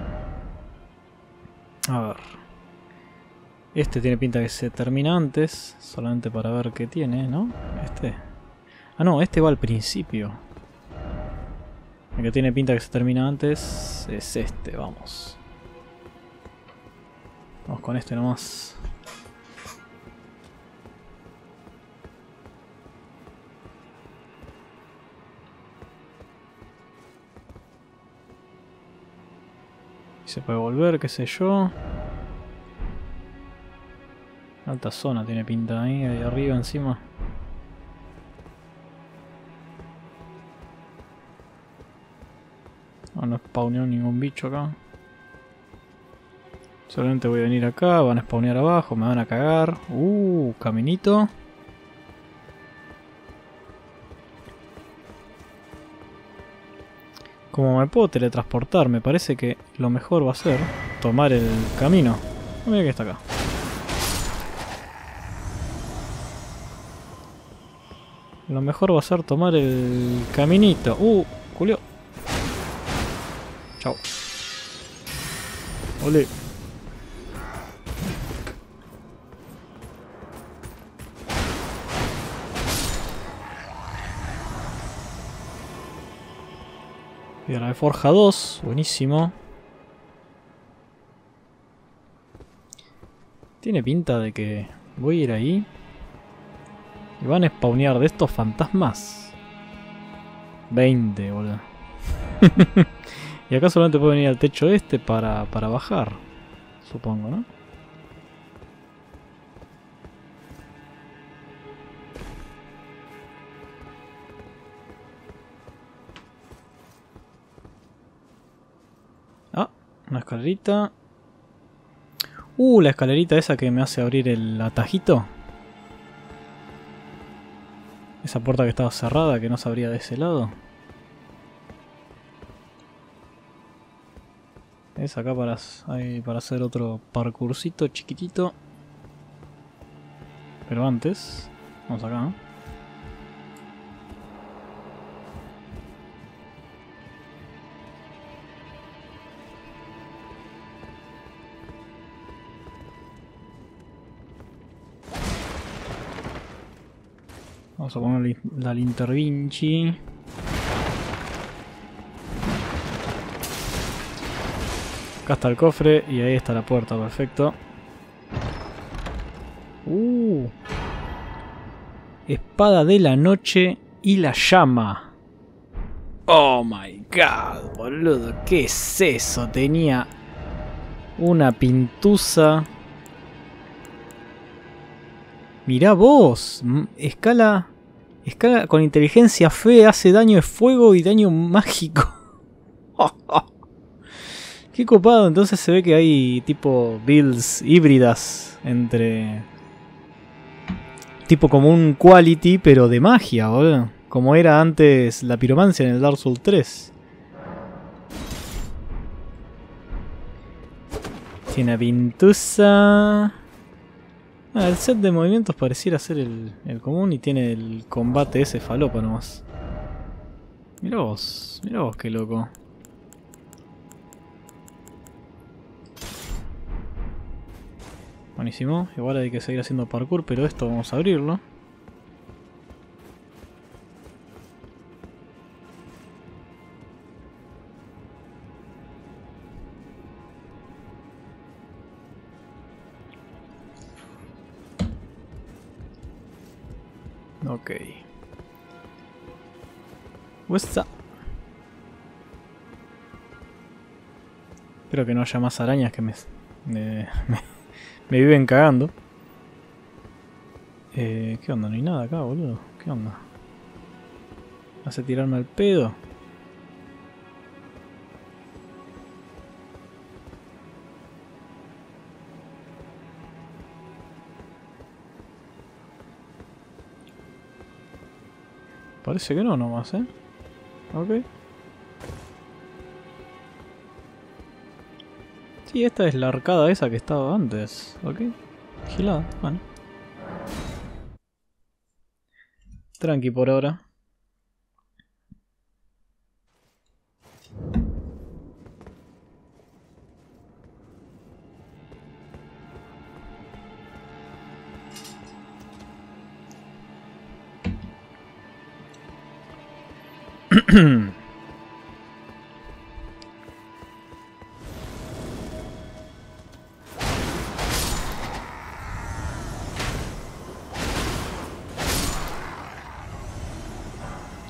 A ver. Este tiene pinta que se termina antes. Solamente para ver qué tiene, ¿no? Este. Ah, no, este va al principio. El que tiene pinta que se termina antes es este, vamos. Vamos con este nomás. Y se puede volver, qué sé yo. Alta zona tiene pinta ahí arriba encima. No spawneó ningún bicho acá. Solamente voy a venir acá, van a spawnear abajo, me van a cagar. Caminito. Como me puedo teletransportar, me parece que lo mejor va a ser tomar el camino. Mira que está acá. Lo mejor va a ser tomar el caminito. Julio. Chao. Ole. Piedra de forja 2. Buenísimo. Tiene pinta de que voy a ir ahí. Y van a spawnear de estos fantasmas 20, boludo. Y acá solamente puedo venir al techo este para bajar. Supongo, ¿no? Ah, una escalerita. La escalerita esa que me hace abrir el atajito. Esa puerta que estaba cerrada, que no se abría de ese lado. Es acá para hacer otro parkourcito chiquitito. Pero antes, vamos acá, ¿no? Vamos a poner la lintervinci. Acá está el cofre y ahí está la puerta, perfecto. Espada de la noche y la llama. Oh my god, boludo, ¿qué es eso? Tenía una pintusa. Mirá vos, escala con inteligencia fe, hace daño de fuego y daño mágico. Qué copado, entonces se ve que hay tipo builds híbridas entre... Tipo como un quality pero de magia, boludo. Como era antes la piromancia en el Dark Souls 3. Tiene pintusa... el set de movimientos pareciera ser el común y tiene el combate ese falopa nomás. Mirá vos qué loco. Buenísimo, igual hay que seguir haciendo parkour, pero esto vamos a abrirlo. Ok. What's up? Espero que no haya más arañas que me viven cagando. ¿Qué onda? No hay nada acá, boludo. ¿Qué onda? ¿Me hace tirarme al pedo? Parece que no nomás, ¿eh? Ok. Sí, esta es la arcada esa que estaba antes. Ok. Vigilada, bueno. Tranqui por ahora.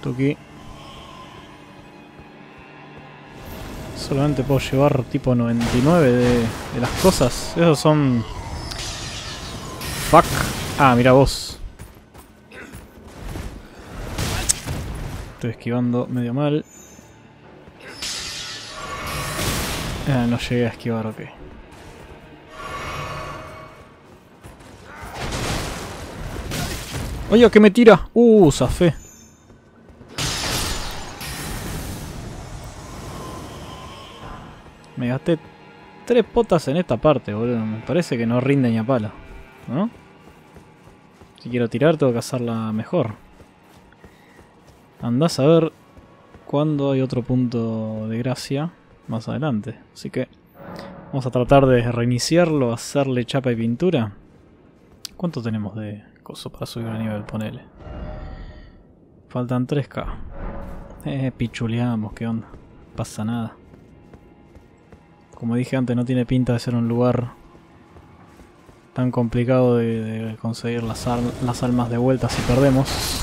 Tuki. Solamente puedo llevar tipo 99 de las cosas. Esos son... Fuck. Ah, mira vos. Estoy esquivando medio mal. Ah, no llegué a esquivar, ok. Oye, ¿qué me tira? Zafé. Me gasté 3 potas en esta parte, boludo. Me parece que no rinde ni a palo, ¿no? Si quiero tirar, tengo que hacerla mejor. Andás a ver cuándo hay otro punto de gracia más adelante. Así que vamos a tratar de reiniciarlo, hacerle chapa y pintura. ¿Cuánto tenemos de coso para subir a nivel? Ponele. Faltan 3k. Pichuleamos, ¿qué onda? No pasa nada. Como dije antes, no tiene pinta de ser un lugar tan complicado de conseguir las almas de vuelta si perdemos.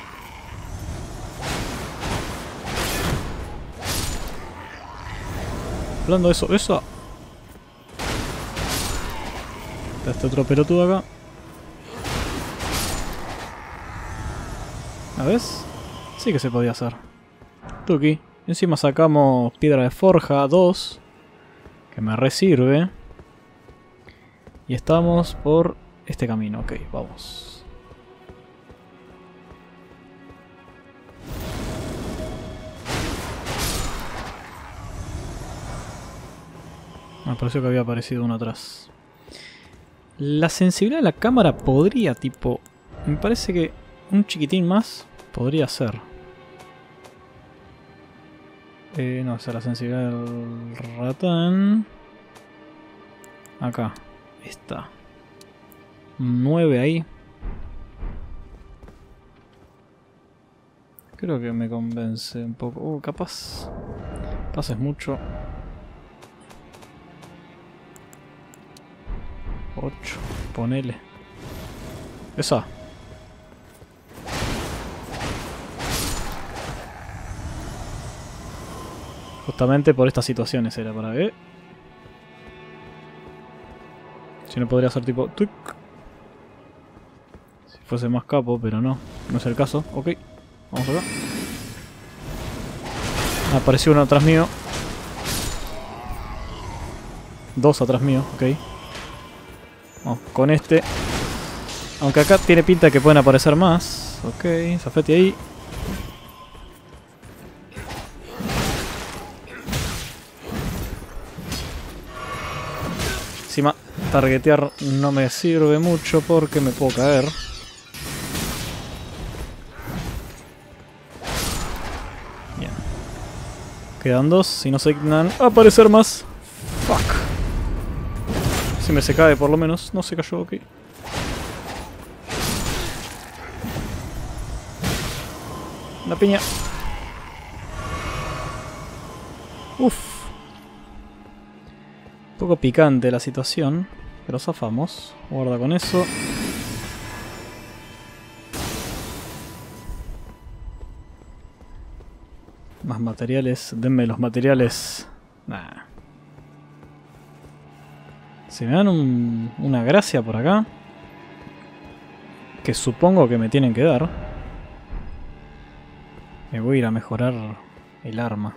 Hablando de eso, está este otro pelotudo acá. ¿A ves? Sí que se podía hacer. Tuki. Encima sacamos piedra de forja 2. Que me resirve. Y estamos por este camino. Ok, vamos. Me pareció que había aparecido uno atrás. La sensibilidad de la cámara podría, tipo... Me parece que un chiquitín más podría ser. No, esa es la sensibilidad del ratán. Acá. Está. 9 ahí. Creo que me convence un poco. Capaz. Capaz es mucho. 8. Ponele. Esa. Justamente por estas situaciones era para ver. Si no podría ser tipo... ¡tuc! Si fuese más capo, pero no. No es el caso. Ok. Vamos acá. Apareció uno atrás mío. 2 atrás mío. Ok. Vamos con este. Aunque acá tiene pinta de que pueden aparecer más. Ok. Zafete ahí. Encima, targetear no me sirve mucho porque me puedo caer. Bien. Quedan 2. Si no se dignan aparecer más. Fuck. Si me se cae por lo menos. No se cayó, ok. La piña. Uff. Un poco picante la situación, pero zafamos. Guarda con eso. Más materiales. Denme los materiales. Nah. Si me dan una gracia por acá, que supongo que me tienen que dar, me voy a ir a mejorar el arma.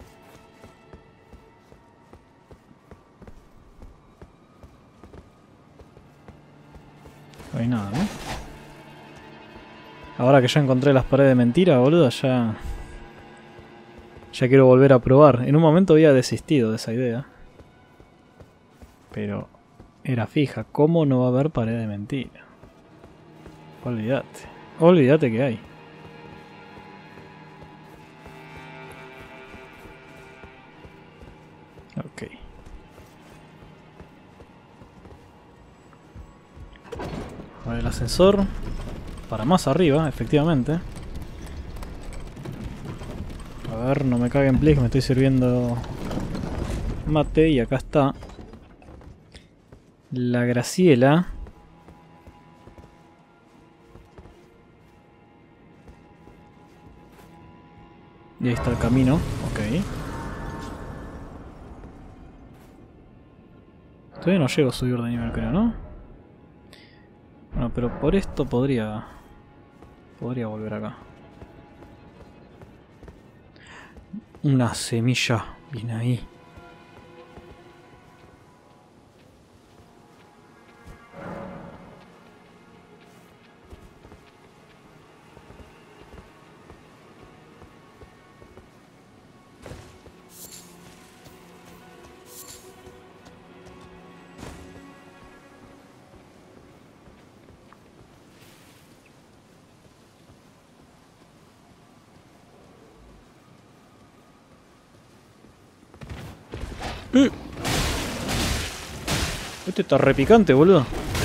No hay nada, ¿no? Ahora que ya encontré las paredes de mentira, boludo, ya quiero volver a probar. En un momento había desistido de esa idea. Pero era fija. ¿Cómo no va a haber pared de mentira? Olvídate. Olvídate que hay. Ok. Vale, el ascensor. Para más arriba, efectivamente. A ver, no me caguen, please, me estoy sirviendo mate y acá está la Graciela. Y ahí está el camino. Ok. Todavía no llego a subir de nivel, creo, ¿no? Bueno, pero por esto podría volver acá. Una semilla. Viene ahí. Este está repicante, boludo.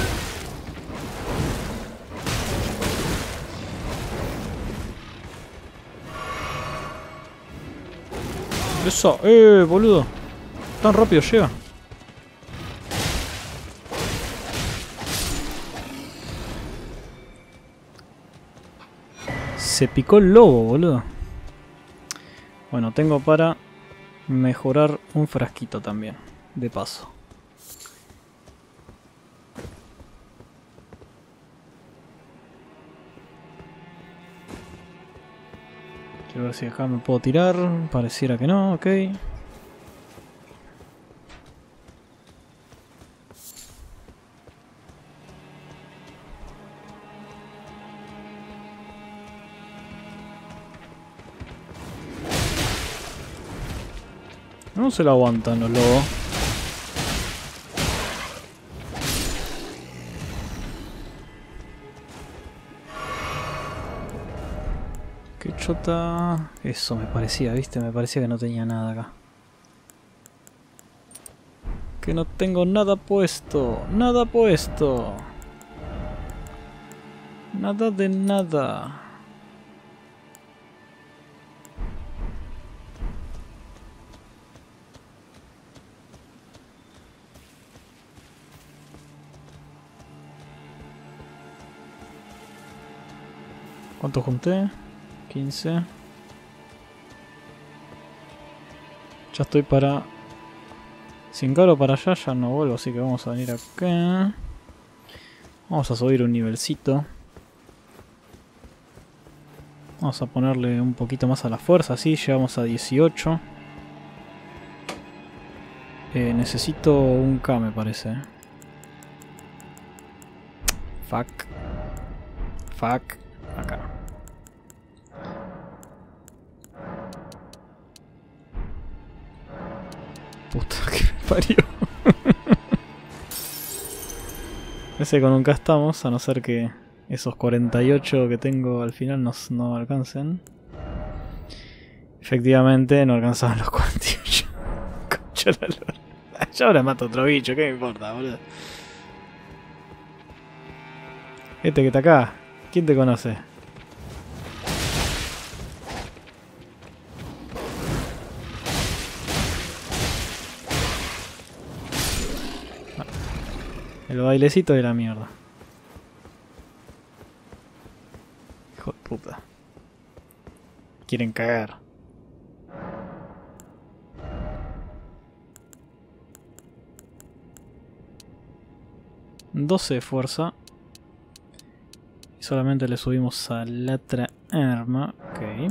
Eso, boludo. Tan rápido llega. Se picó el lobo, boludo. Bueno, tengo para mejorar un frasquito también, de paso. Quiero ver si acá me puedo tirar. Pareciera que no, ok. No se lo aguantan los lobos. Qué chota. Eso me parecía, ¿viste? Me parecía que no tenía nada acá. Que no tengo nada puesto. Nada puesto. Nada de nada. ¿Cuánto junté? 15. Ya estoy para... Si encaro para allá ya no vuelvo, así que vamos a venir acá. Vamos a subir un nivelcito. Vamos a ponerle un poquito más a la fuerza, así llegamos a 18. Necesito un K, me parece. Fuck. Fuck. Acá. Puta que me parió. Ese con un K estamos, a no ser que esos 48 que tengo al final no alcancen. Efectivamente no alcanzaban los 48. Concha la lora. Ya ahora mato otro bicho, ¿qué me importa, boludo? Este que está acá, ¿quién te conoce? El bailecito de la mierda. Hijo de puta. Quieren cagar. ...12 de fuerza. Y solamente le subimos a la otra arma. Ok.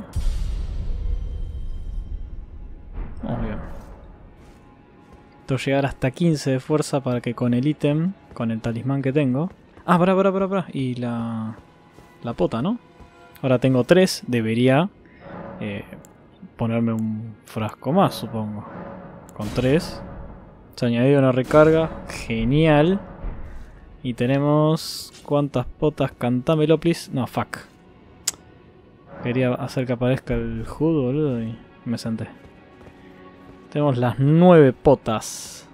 Vamos bien. Tengo que llegar hasta 15 de fuerza para que con el ítem, con el talismán que tengo... Ah, pará. Y la pota, ¿no? Ahora tengo 3. Debería ponerme un frasco más, supongo. Con 3. Se ha añadido una recarga. Genial. Y tenemos... ¿Cuántas potas? Cantámelo, please. No, fuck. Quería hacer que aparezca el HUD, boludo, y me senté. Tenemos las 9 potas.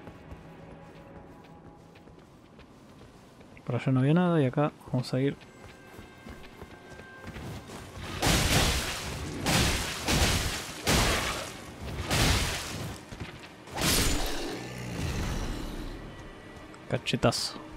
Por allá no había nada y acá vamos a ir. Cachetazo.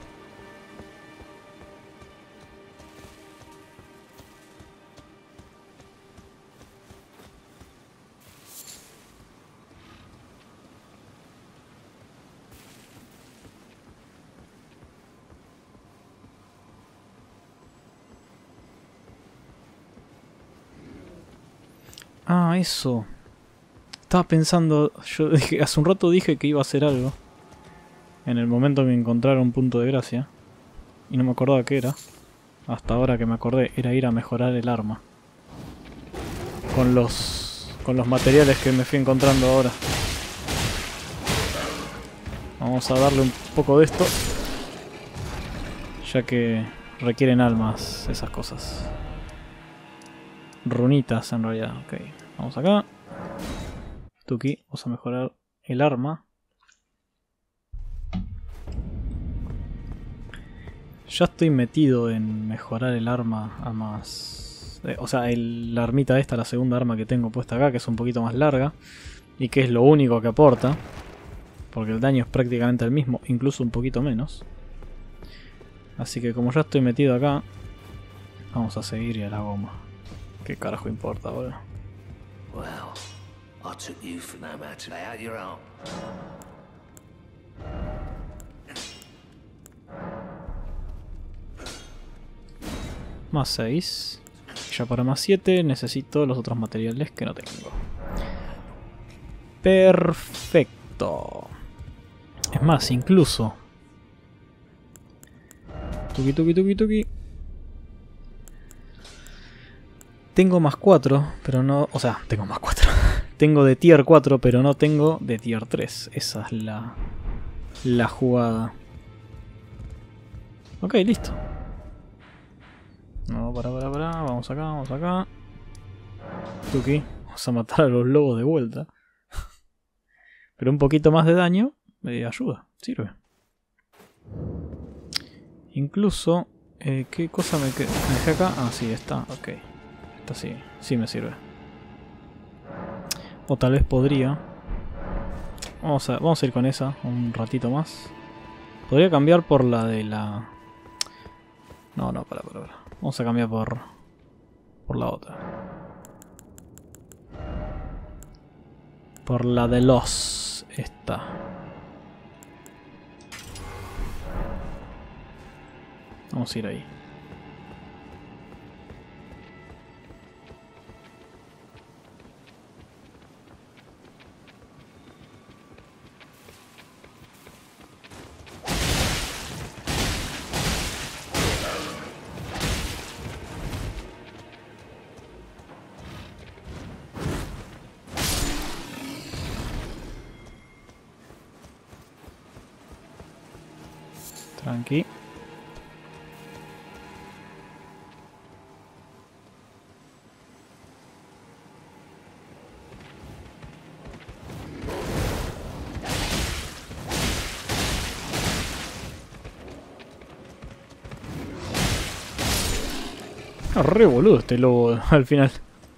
Ah, eso. Estaba pensando... Yo dije, hace un rato dije que iba a hacer algo. En el momento que encontrara un punto de gracia. Y no me acordaba qué era. Hasta ahora que me acordé, era ir a mejorar el arma. Con los materiales que me fui encontrando ahora. Vamos a darle un poco de esto. Ya que requieren almas esas cosas. Runitas en realidad. Ok, vamos acá. Tuki, vamos a mejorar el arma. Ya estoy metido en mejorar el arma a más... o sea, la armita esta, la segunda arma que tengo puesta acá, que es un poquito más larga. Y que es lo único que aporta. Porque el daño es prácticamente el mismo, incluso un poquito menos. Así que como ya estoy metido acá, vamos a seguir y a la goma. ¿Qué carajo importa ahora? Well, I took you for no matter how you're on. Más 6. Ya para más 7 necesito los otros materiales que no tengo. Perfecto. Es más, incluso... Tuki, tuki, tuki, tuki. Tengo más 4, pero no... O sea, tengo más 4. Tengo de tier 4, pero no tengo de tier 3. Esa es la jugada. Ok, listo. No, para. Vamos acá, vamos acá. Tuki. Vamos a matar a los lobos de vuelta. Pero un poquito más de daño ayuda, sirve. Incluso... ¿qué cosa me dejé acá? Ah, sí, esta. Ok. Esta sí me sirve. O tal vez podría... Vamos a ir con esa un ratito más. Podría cambiar por la de la... No, para. Vamos a cambiar por la otra. Por la de los... Esta. Vamos a ir ahí. Tranqui. Ah, re boludo este lobo al final.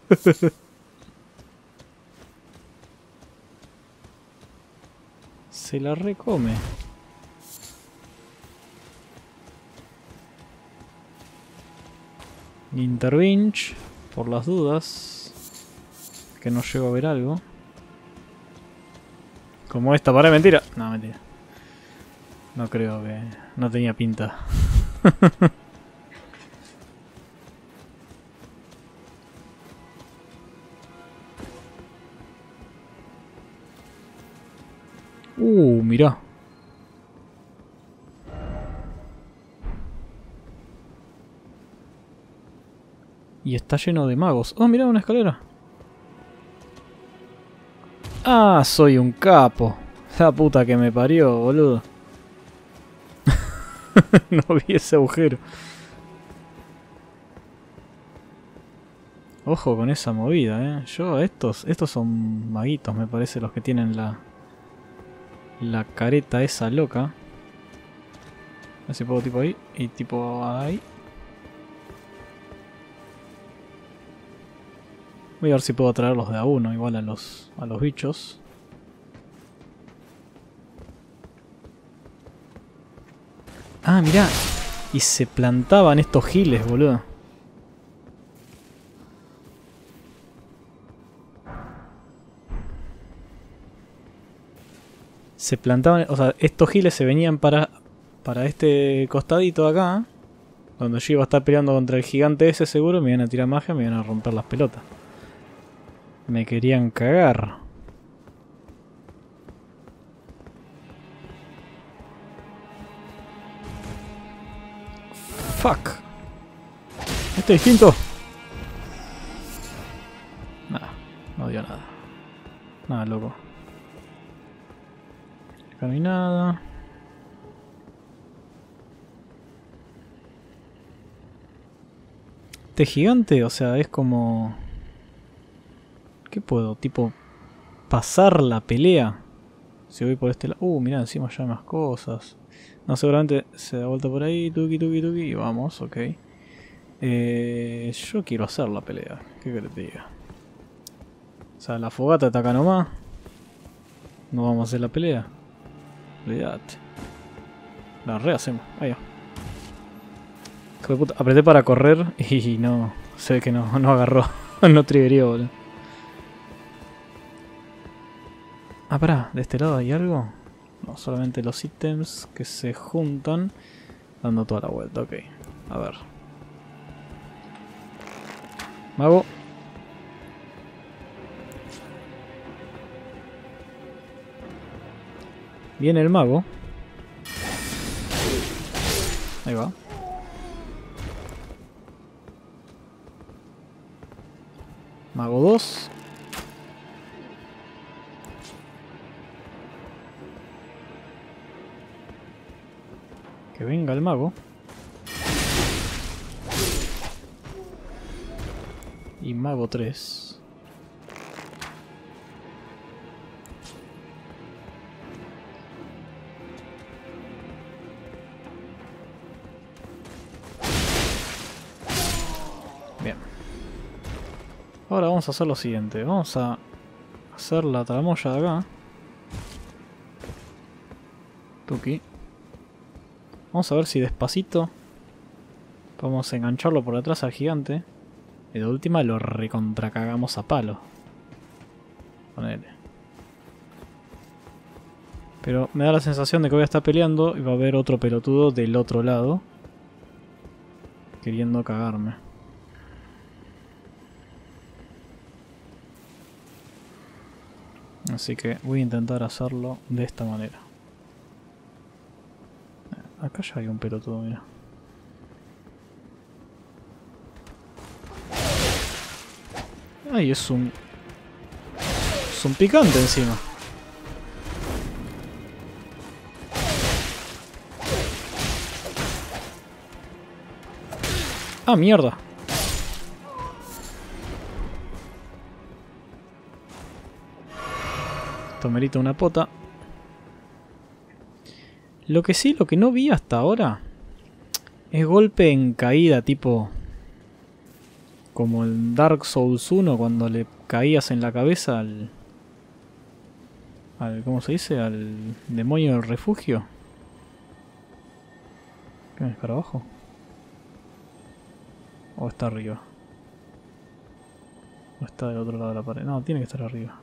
Se la recome. Intervinch, por las dudas. Que no llego a ver algo. Como esta, para mentira. No, mentira. No creo que... No tenía pinta. Mirá. Y está lleno de magos. Oh, mirá, una escalera. Ah, soy un capo. La puta que me parió, boludo. No vi ese agujero. Ojo con esa movida, estos son maguitos, me parece, los que tienen la careta esa loca. A ver si puedo tipo ahí y tipo ahí. Voy a ver si puedo traerlos de a uno, igual a los bichos. Ah, mirá. Y se plantaban estos giles, boludo. Se plantaban, o sea, estos giles se venían para este costadito acá. Donde yo iba a estar peleando contra el gigante ese seguro, me iban a tirar magia, me iban a romper las pelotas. Me querían cagar. Fuck. Este es distinto. Nada, no dio nada. Nada, loco. Caminada. Este gigante, o sea, es como... ¿Qué puedo? Tipo, pasar la pelea. Si voy por este lado... mirá, encima ya hay más cosas. No, seguramente se da vuelta por ahí. Tuki, tuki, tuki. Y vamos, ok. Yo quiero hacer la pelea. ¿Qué querés que te diga? O sea, la fogata está acá nomás. No vamos a hacer la pelea. Olvídate. La rehacemos. Ahí va. Hijo de puta. Apreté para correr y no... Se ve que no agarró. No triggerió, boludo. Ah, pará. ¿De este lado hay algo? No, solamente los ítems que se juntan dando toda la vuelta. Ok. A ver. Mago. Viene el mago. Ahí va. Mago 2. Que venga el mago. Y mago 3. Bien. Ahora vamos a hacer lo siguiente. Vamos a hacer la tramoya de acá. Tuki. Vamos a ver si despacito podemos engancharlo por detrás al gigante. Y de última lo recontracagamos a palo. Ponele. Pero me da la sensación de que voy a estar peleando y va a haber otro pelotudo del otro lado. Queriendo cagarme. Así que voy a intentar hacerlo de esta manera. Acá ya hay un pelotudo, mira. Ay, es un picante encima. Ah, mierda. Esto merita una pota. Lo que no vi hasta ahora es golpe en caída, tipo como en Dark Souls 1 cuando le caías en la cabeza al ¿cómo se dice? Al demonio del refugio. ¿Qué es para abajo? ¿O está arriba? ¿O está del otro lado de la pared? No, tiene que estar arriba.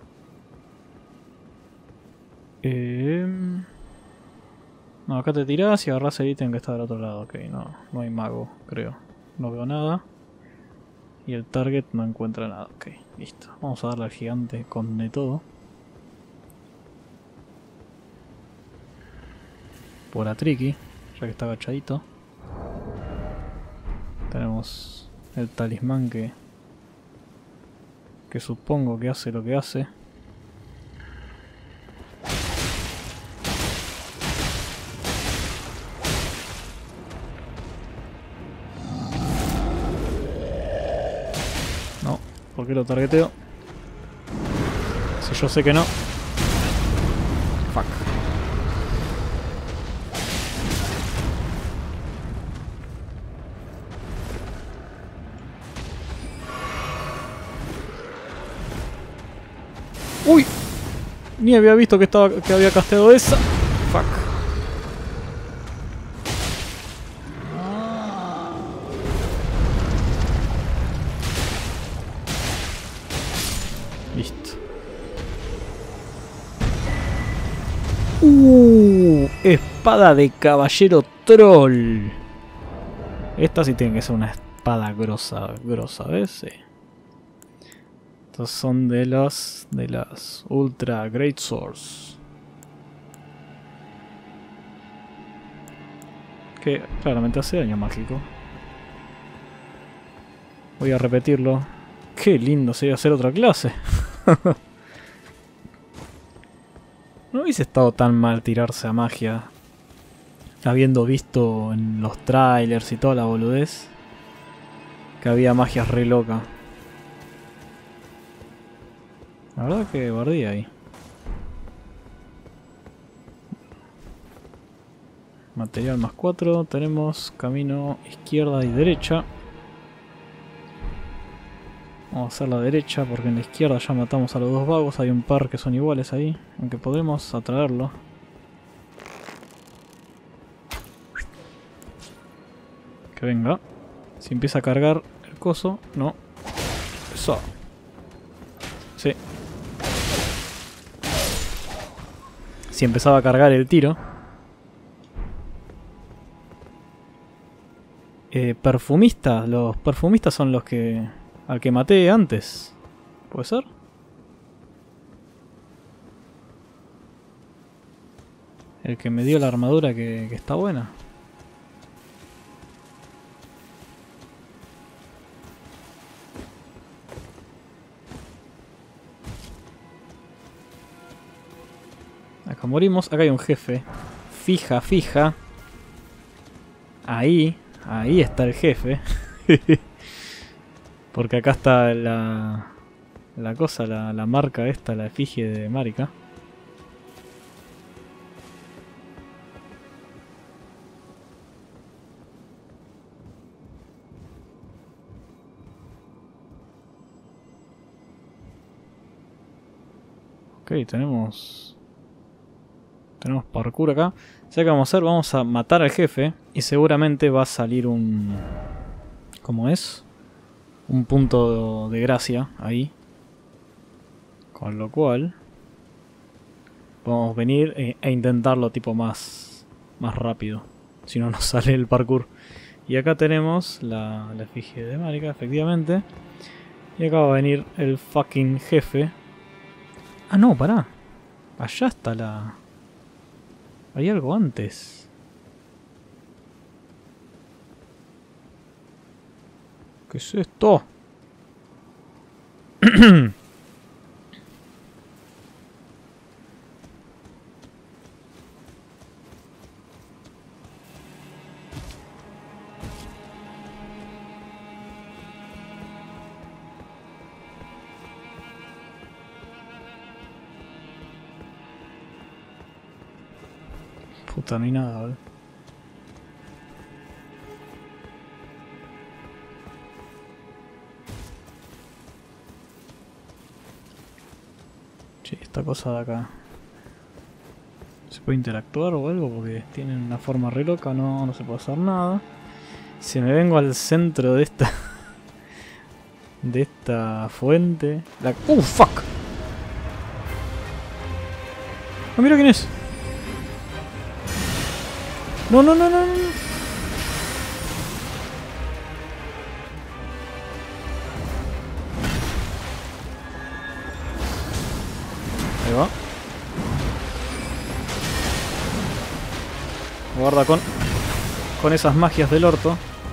No, acá te tirás y agarrás el ítem que está del otro lado. Ok, no hay mago, creo. No veo nada. Y el target no encuentra nada. Ok, listo. Vamos a darle al gigante con de todo. Por a Tricky, ya que está agachadito. Tenemos el talismán que supongo que hace lo que hace. No, ¿por qué lo targeteo? Si yo sé que no. Fuck. ¡Uy! Ni había visto que había casteado esa. Fuck. Listo. Espada de caballero troll. Esta sí tiene que ser una espada grosa, ¿ves? Sí. Estos son de las Ultra Great Swords. Que claramente hace daño mágico. Voy a repetirlo. Qué lindo sería hacer otra clase. No hubiese estado tan mal tirarse a magia, habiendo visto en los trailers y toda la boludez que había magias re loca. La verdad que bardía ahí. Material más 4. Tenemos camino izquierda y derecha. Vamos a hacer la derecha porque en la izquierda ya matamos a los dos vagos. Hay un par que son iguales ahí. Aunque podremos atraerlo. Que venga. Si empieza a cargar el coso. No. Eso. Sí. Si empezaba a cargar el tiro. Perfumistas. Los perfumistas son los que... al que maté antes. ¿Puede ser? El que me dio la armadura que está buena. Acá morimos. Acá hay un jefe. Fija, fija. Ahí. Ahí está el jefe. Porque acá está la cosa, la marca esta, la efigie de Marika. Ok, tenemos parkour acá. ¿Sabes qué vamos a hacer? Vamos a matar al jefe y seguramente va a salir un... ¿cómo es? Un punto de gracia ahí. Con lo cual vamos a venir e intentarlo tipo más rápido. Si no nos sale el parkour. Y acá tenemos la efigie de Marika, efectivamente. Y acá va a venir el fucking jefe. Ah, no, pará. Allá está la... hay algo antes. ¿Qué es esto? Puta, no hay nada, ¿vale? Che, esta cosa de acá. ¿Se puede interactuar o algo? Porque tienen una forma re loca. No, no se puede hacer nada. Si me vengo al centro de esta... de esta fuente... la... fuck! ¡Ah, mira quién es! No, no, no, no, no. Ahí va. Guarda con esas magias del orto.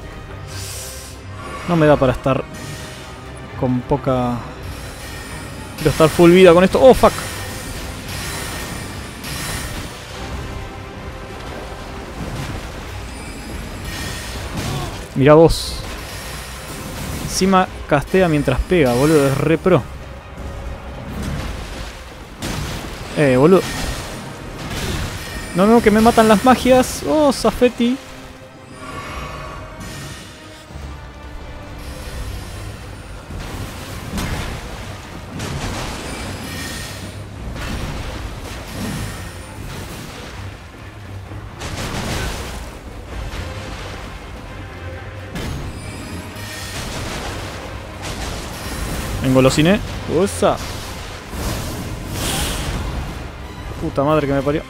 No me da para estar con poca... quiero estar full vida con esto. ¡Oh, fuck! Mirá vos. Encima castea mientras pega, boludo. Es re pro. Boludo. No, no, que me matan las magias. Oh, Safety. Engolosiné. ¡Usa! Puta madre que me parió.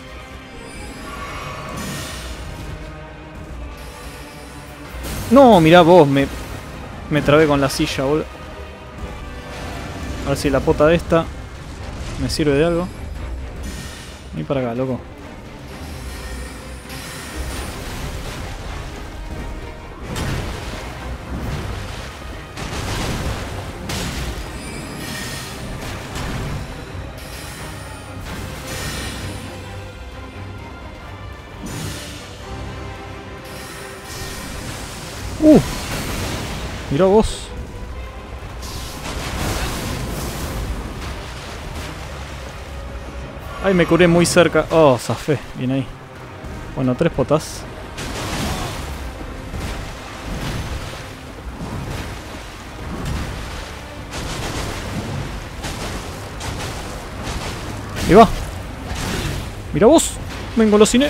No, mirá vos, me trabé con la silla, boludo. A ver si la pota de esta me sirve de algo. Vení para acá, loco. Mirá vos. Ay, me curé muy cerca. Oh, zafé. Bien ahí. Bueno, 3 potas. Ahí va. Mira vos. Me engolosiné.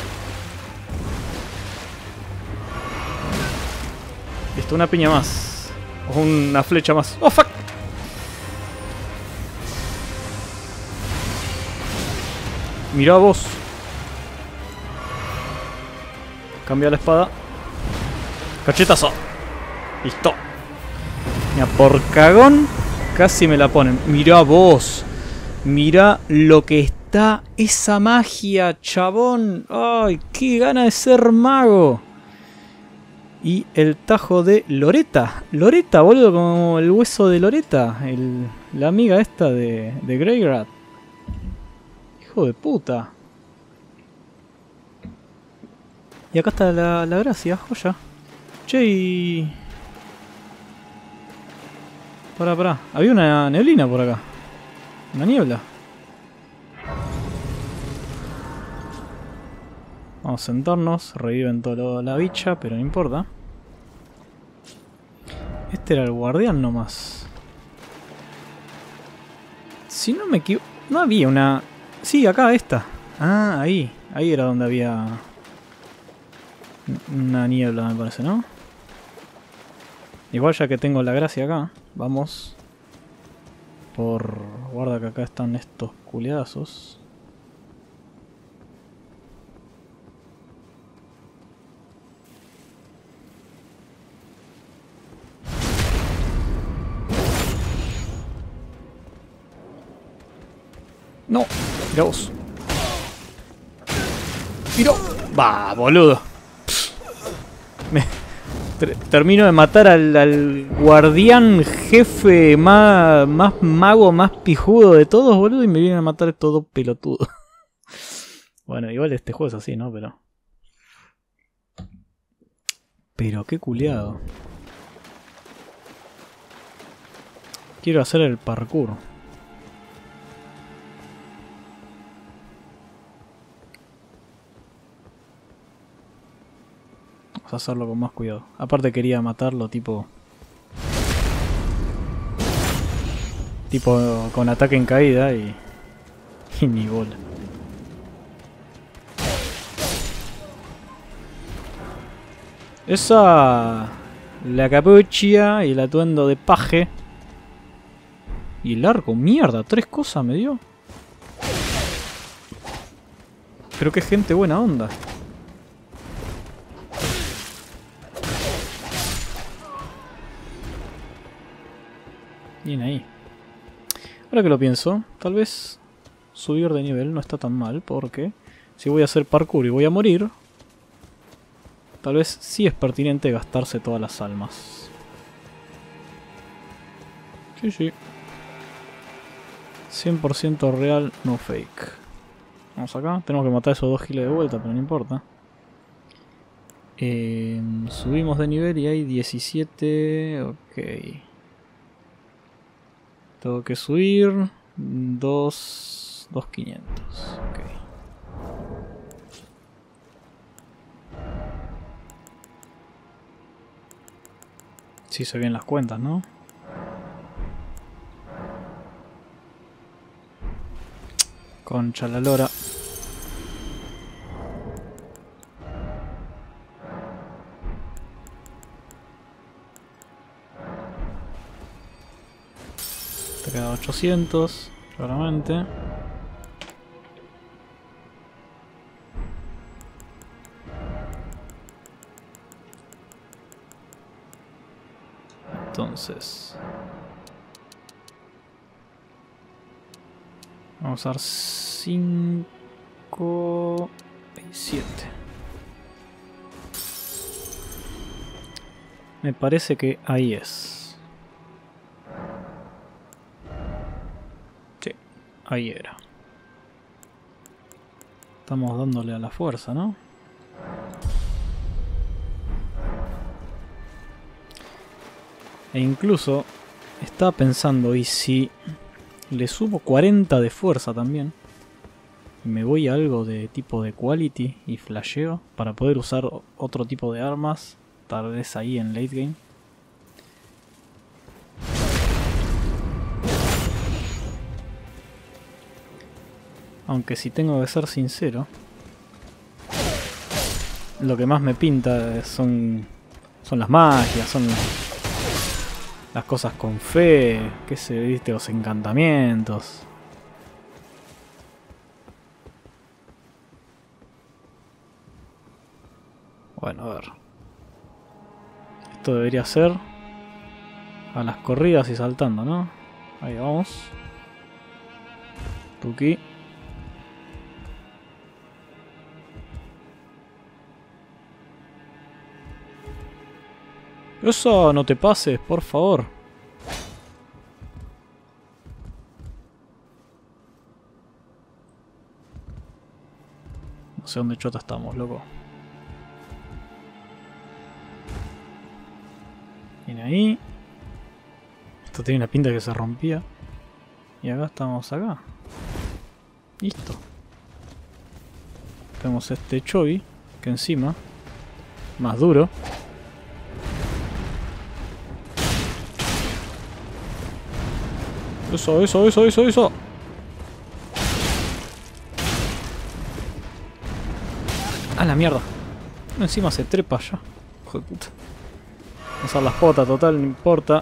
Listo, una piña más. O una flecha más. Oh, fuck. Mirá vos. Cambia la espada. Cachetazo. Listo. Mira, por cagón casi me la ponen. Mirá vos. Mirá lo que está esa magia, chabón. Ay, qué gana de ser mago. Y el tajo de Loretta. Loretta, boludo, como el hueso de Loretta. La amiga esta de Greyrat. Hijo de puta. Y acá está la gracia, joya. Che, y... Pará. Había una neblina por acá. Una niebla. Vamos a sentarnos. Reviven toda la bicha, pero no importa. Este era el guardián nomás. Si no me equivoco... No había una... Sí, acá esta. Ah, ahí. Ahí era donde había... una niebla, me parece, ¿no? Igual ya que tengo la gracia acá, vamos... Por... Guarda que acá están estos culeazos. No, mira vos. Mira. Va, boludo. Termino de matar al guardián jefe más mago, más pijudo de todos, boludo, y me vienen a matar todo pelotudo. Bueno, igual este juego es así, ¿no? Pero qué culiado. Quiero hacer el parkour. Vamos a hacerlo con más cuidado. Aparte quería matarlo tipo con ataque en caída y ni bola. Esa... La capucha y el atuendo de paje. Y el arco, mierda, 3 cosas me dio. Pero qué gente buena onda. Bien ahí. Ahora que lo pienso, tal vez subir de nivel no está tan mal, porque si voy a hacer parkour y voy a morir, tal vez sí es pertinente gastarse todas las almas. Sí. 100% real, no fake. Vamos acá, tenemos que matar a esos 2 giles de vuelta, pero no importa. Subimos de nivel y hay 17... Ok. Tengo que subir 2.500. Ok. Sí se ven las cuentas, ¿no? Concha la lora. Te queda 800, claramente. Entonces... Vamos a usar 5 y 7. Me parece que ahí es. Sí, ahí era. Estamos dándole a la fuerza, ¿no? E incluso estaba pensando, ¿y si le subo 40 de fuerza también? Me voy a algo de tipo de quality y flasheo para poder usar otro tipo de armas, tal vez ahí en late game. Aunque si tengo que ser sincero, lo que más me pinta son las magias, son las cosas con fe, qué se viste, los encantamientos. Bueno, a ver. Esto debería ser a las corridas y saltando, ¿no? Ahí vamos. Tuki. Eso, no te pases, por favor. No sé dónde chota estamos, loco. Viene ahí. Esto tiene una pinta que se rompía. Y acá estamos acá. Listo. Tenemos este Chobi, que encima, más duro. Eso. ¡A la mierda! Encima se trepa ya. Hijo de puta. Vamos a usar las potas, total, no importa.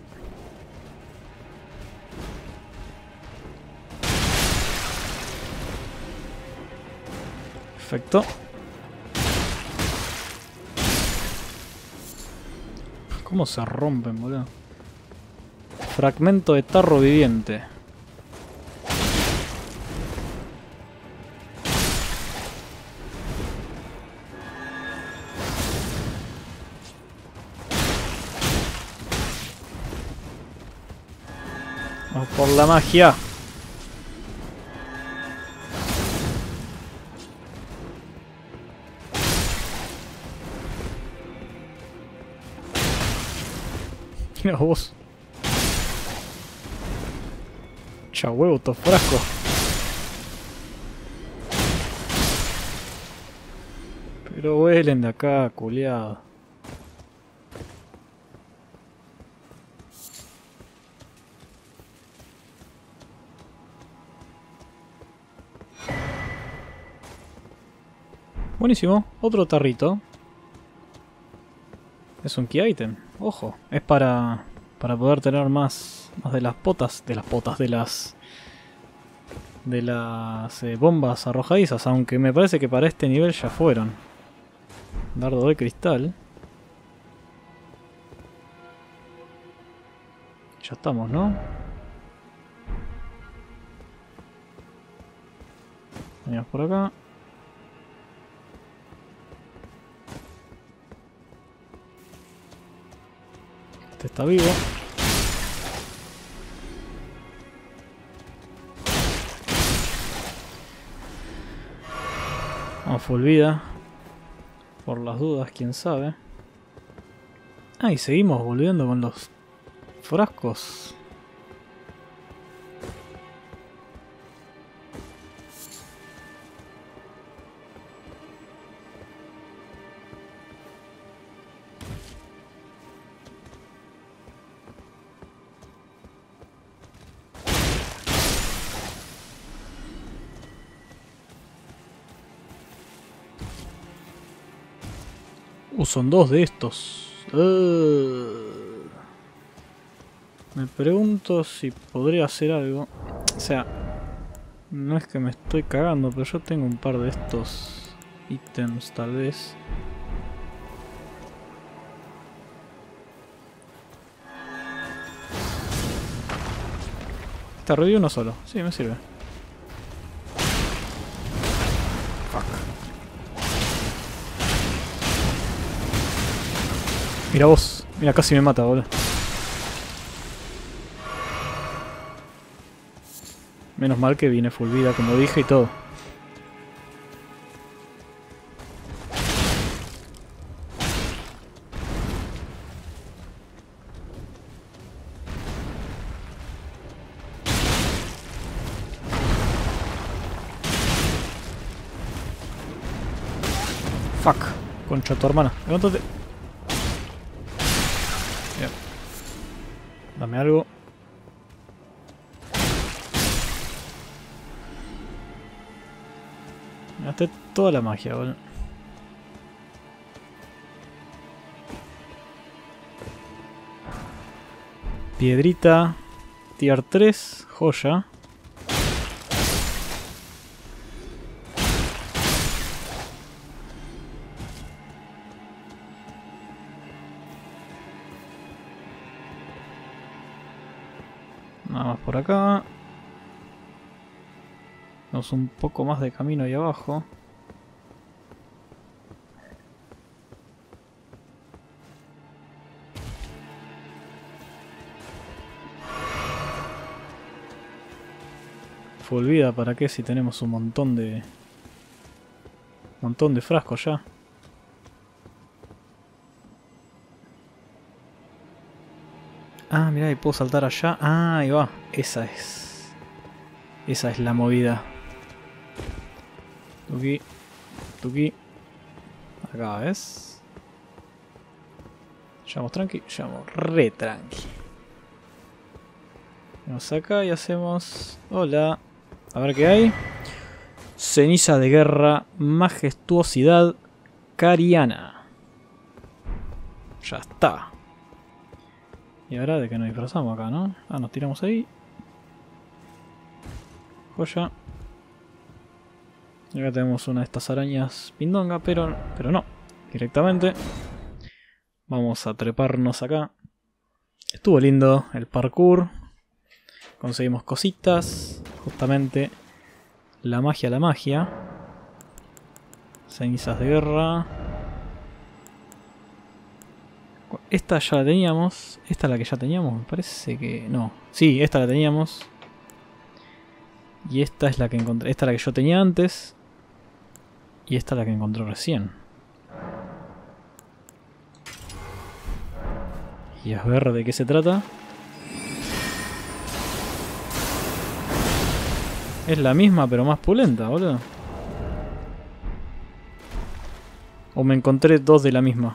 Perfecto. ¿Cómo se rompen, boludo? Fragmento de tarro viviente. Vamos por la magia. Mira vos. Cha huevo, estos frascos. Pero vuelen de acá, culiado. Buenísimo, otro tarrito. Es un key item, ojo. Es para poder tener más de las potas. De las bombas arrojadizas. Aunque me parece que para este nivel ya fueron. Dardo de cristal. Ya estamos, ¿no? Venimos por acá. Este está vivo. Vamos full vida. Por las dudas, quién sabe. Ah, y seguimos volviendo con los frascos. Son dos de estos. Me pregunto si podría hacer algo. O sea, no es que me estoy cagando, pero yo tengo un par de estos ítems tal vez. Te revivo uno solo. Sí, me sirve. Mira vos. Mira, casi me mata, boludo. Menos mal que viene full vida, como dije, y todo. Fuck. Concha de tu hermana. Levántate. Bien. Dame algo. Me gasté toda la magia, boludo. Piedrita. Tier 3. Joya. Nada más por acá. Tenemos un poco más de camino ahí abajo. Full vida, ¿para qué? Si tenemos un montón de frascos ya. Ah, mirá, y puedo saltar allá. Ah, ahí va. Esa es la movida. Tuki. Tuki. Acá, ¿ves? Llevamos tranqui. Llevamos re tranqui. Vamos acá y hacemos... Hola. A ver qué hay. Ceniza de guerra. Majestuosidad cariana. Ya está. Y ahora de que nos disfrazamos acá, ¿no? Ah, nos tiramos ahí. Joya. Y acá tenemos una de estas arañas pindonga, pero no. Directamente. Vamos a treparnos acá. Estuvo lindo el parkour. Conseguimos cositas. Justamente la magia. Cenizas de guerra. Esta ya la teníamos. Esta es la que ya teníamos. Me parece que... No. Sí, esta la teníamos. Y esta es la que encontré. Esta es la que yo tenía antes. Y esta es la que encontré recién. Y a ver de qué se trata. Es la misma pero más pulenta, boludo. O me encontré dos de la misma.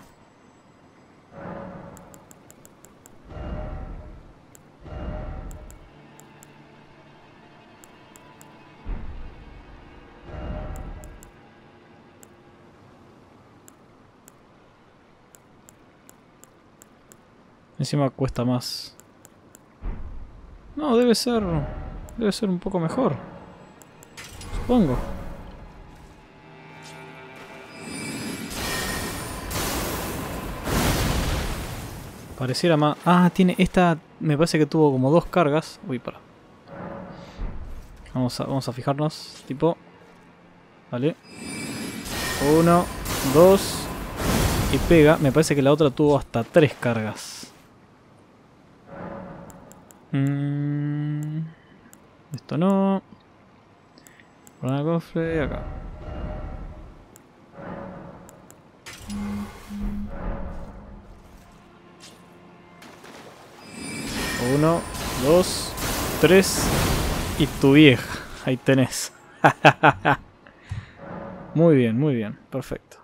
Encima cuesta más. No, debe ser un poco mejor. Supongo. Pareciera más... Ah, tiene esta... Me parece que tuvo como dos cargas. Uy, para. Vamos a fijarnos. Tipo... Vale. 1, 2... Y pega. Me parece que la otra tuvo hasta 3 cargas. Esto no. Corona de cofre, acá. Uno, 2, 3 y tu vieja. Ahí tenés. Muy bien, perfecto.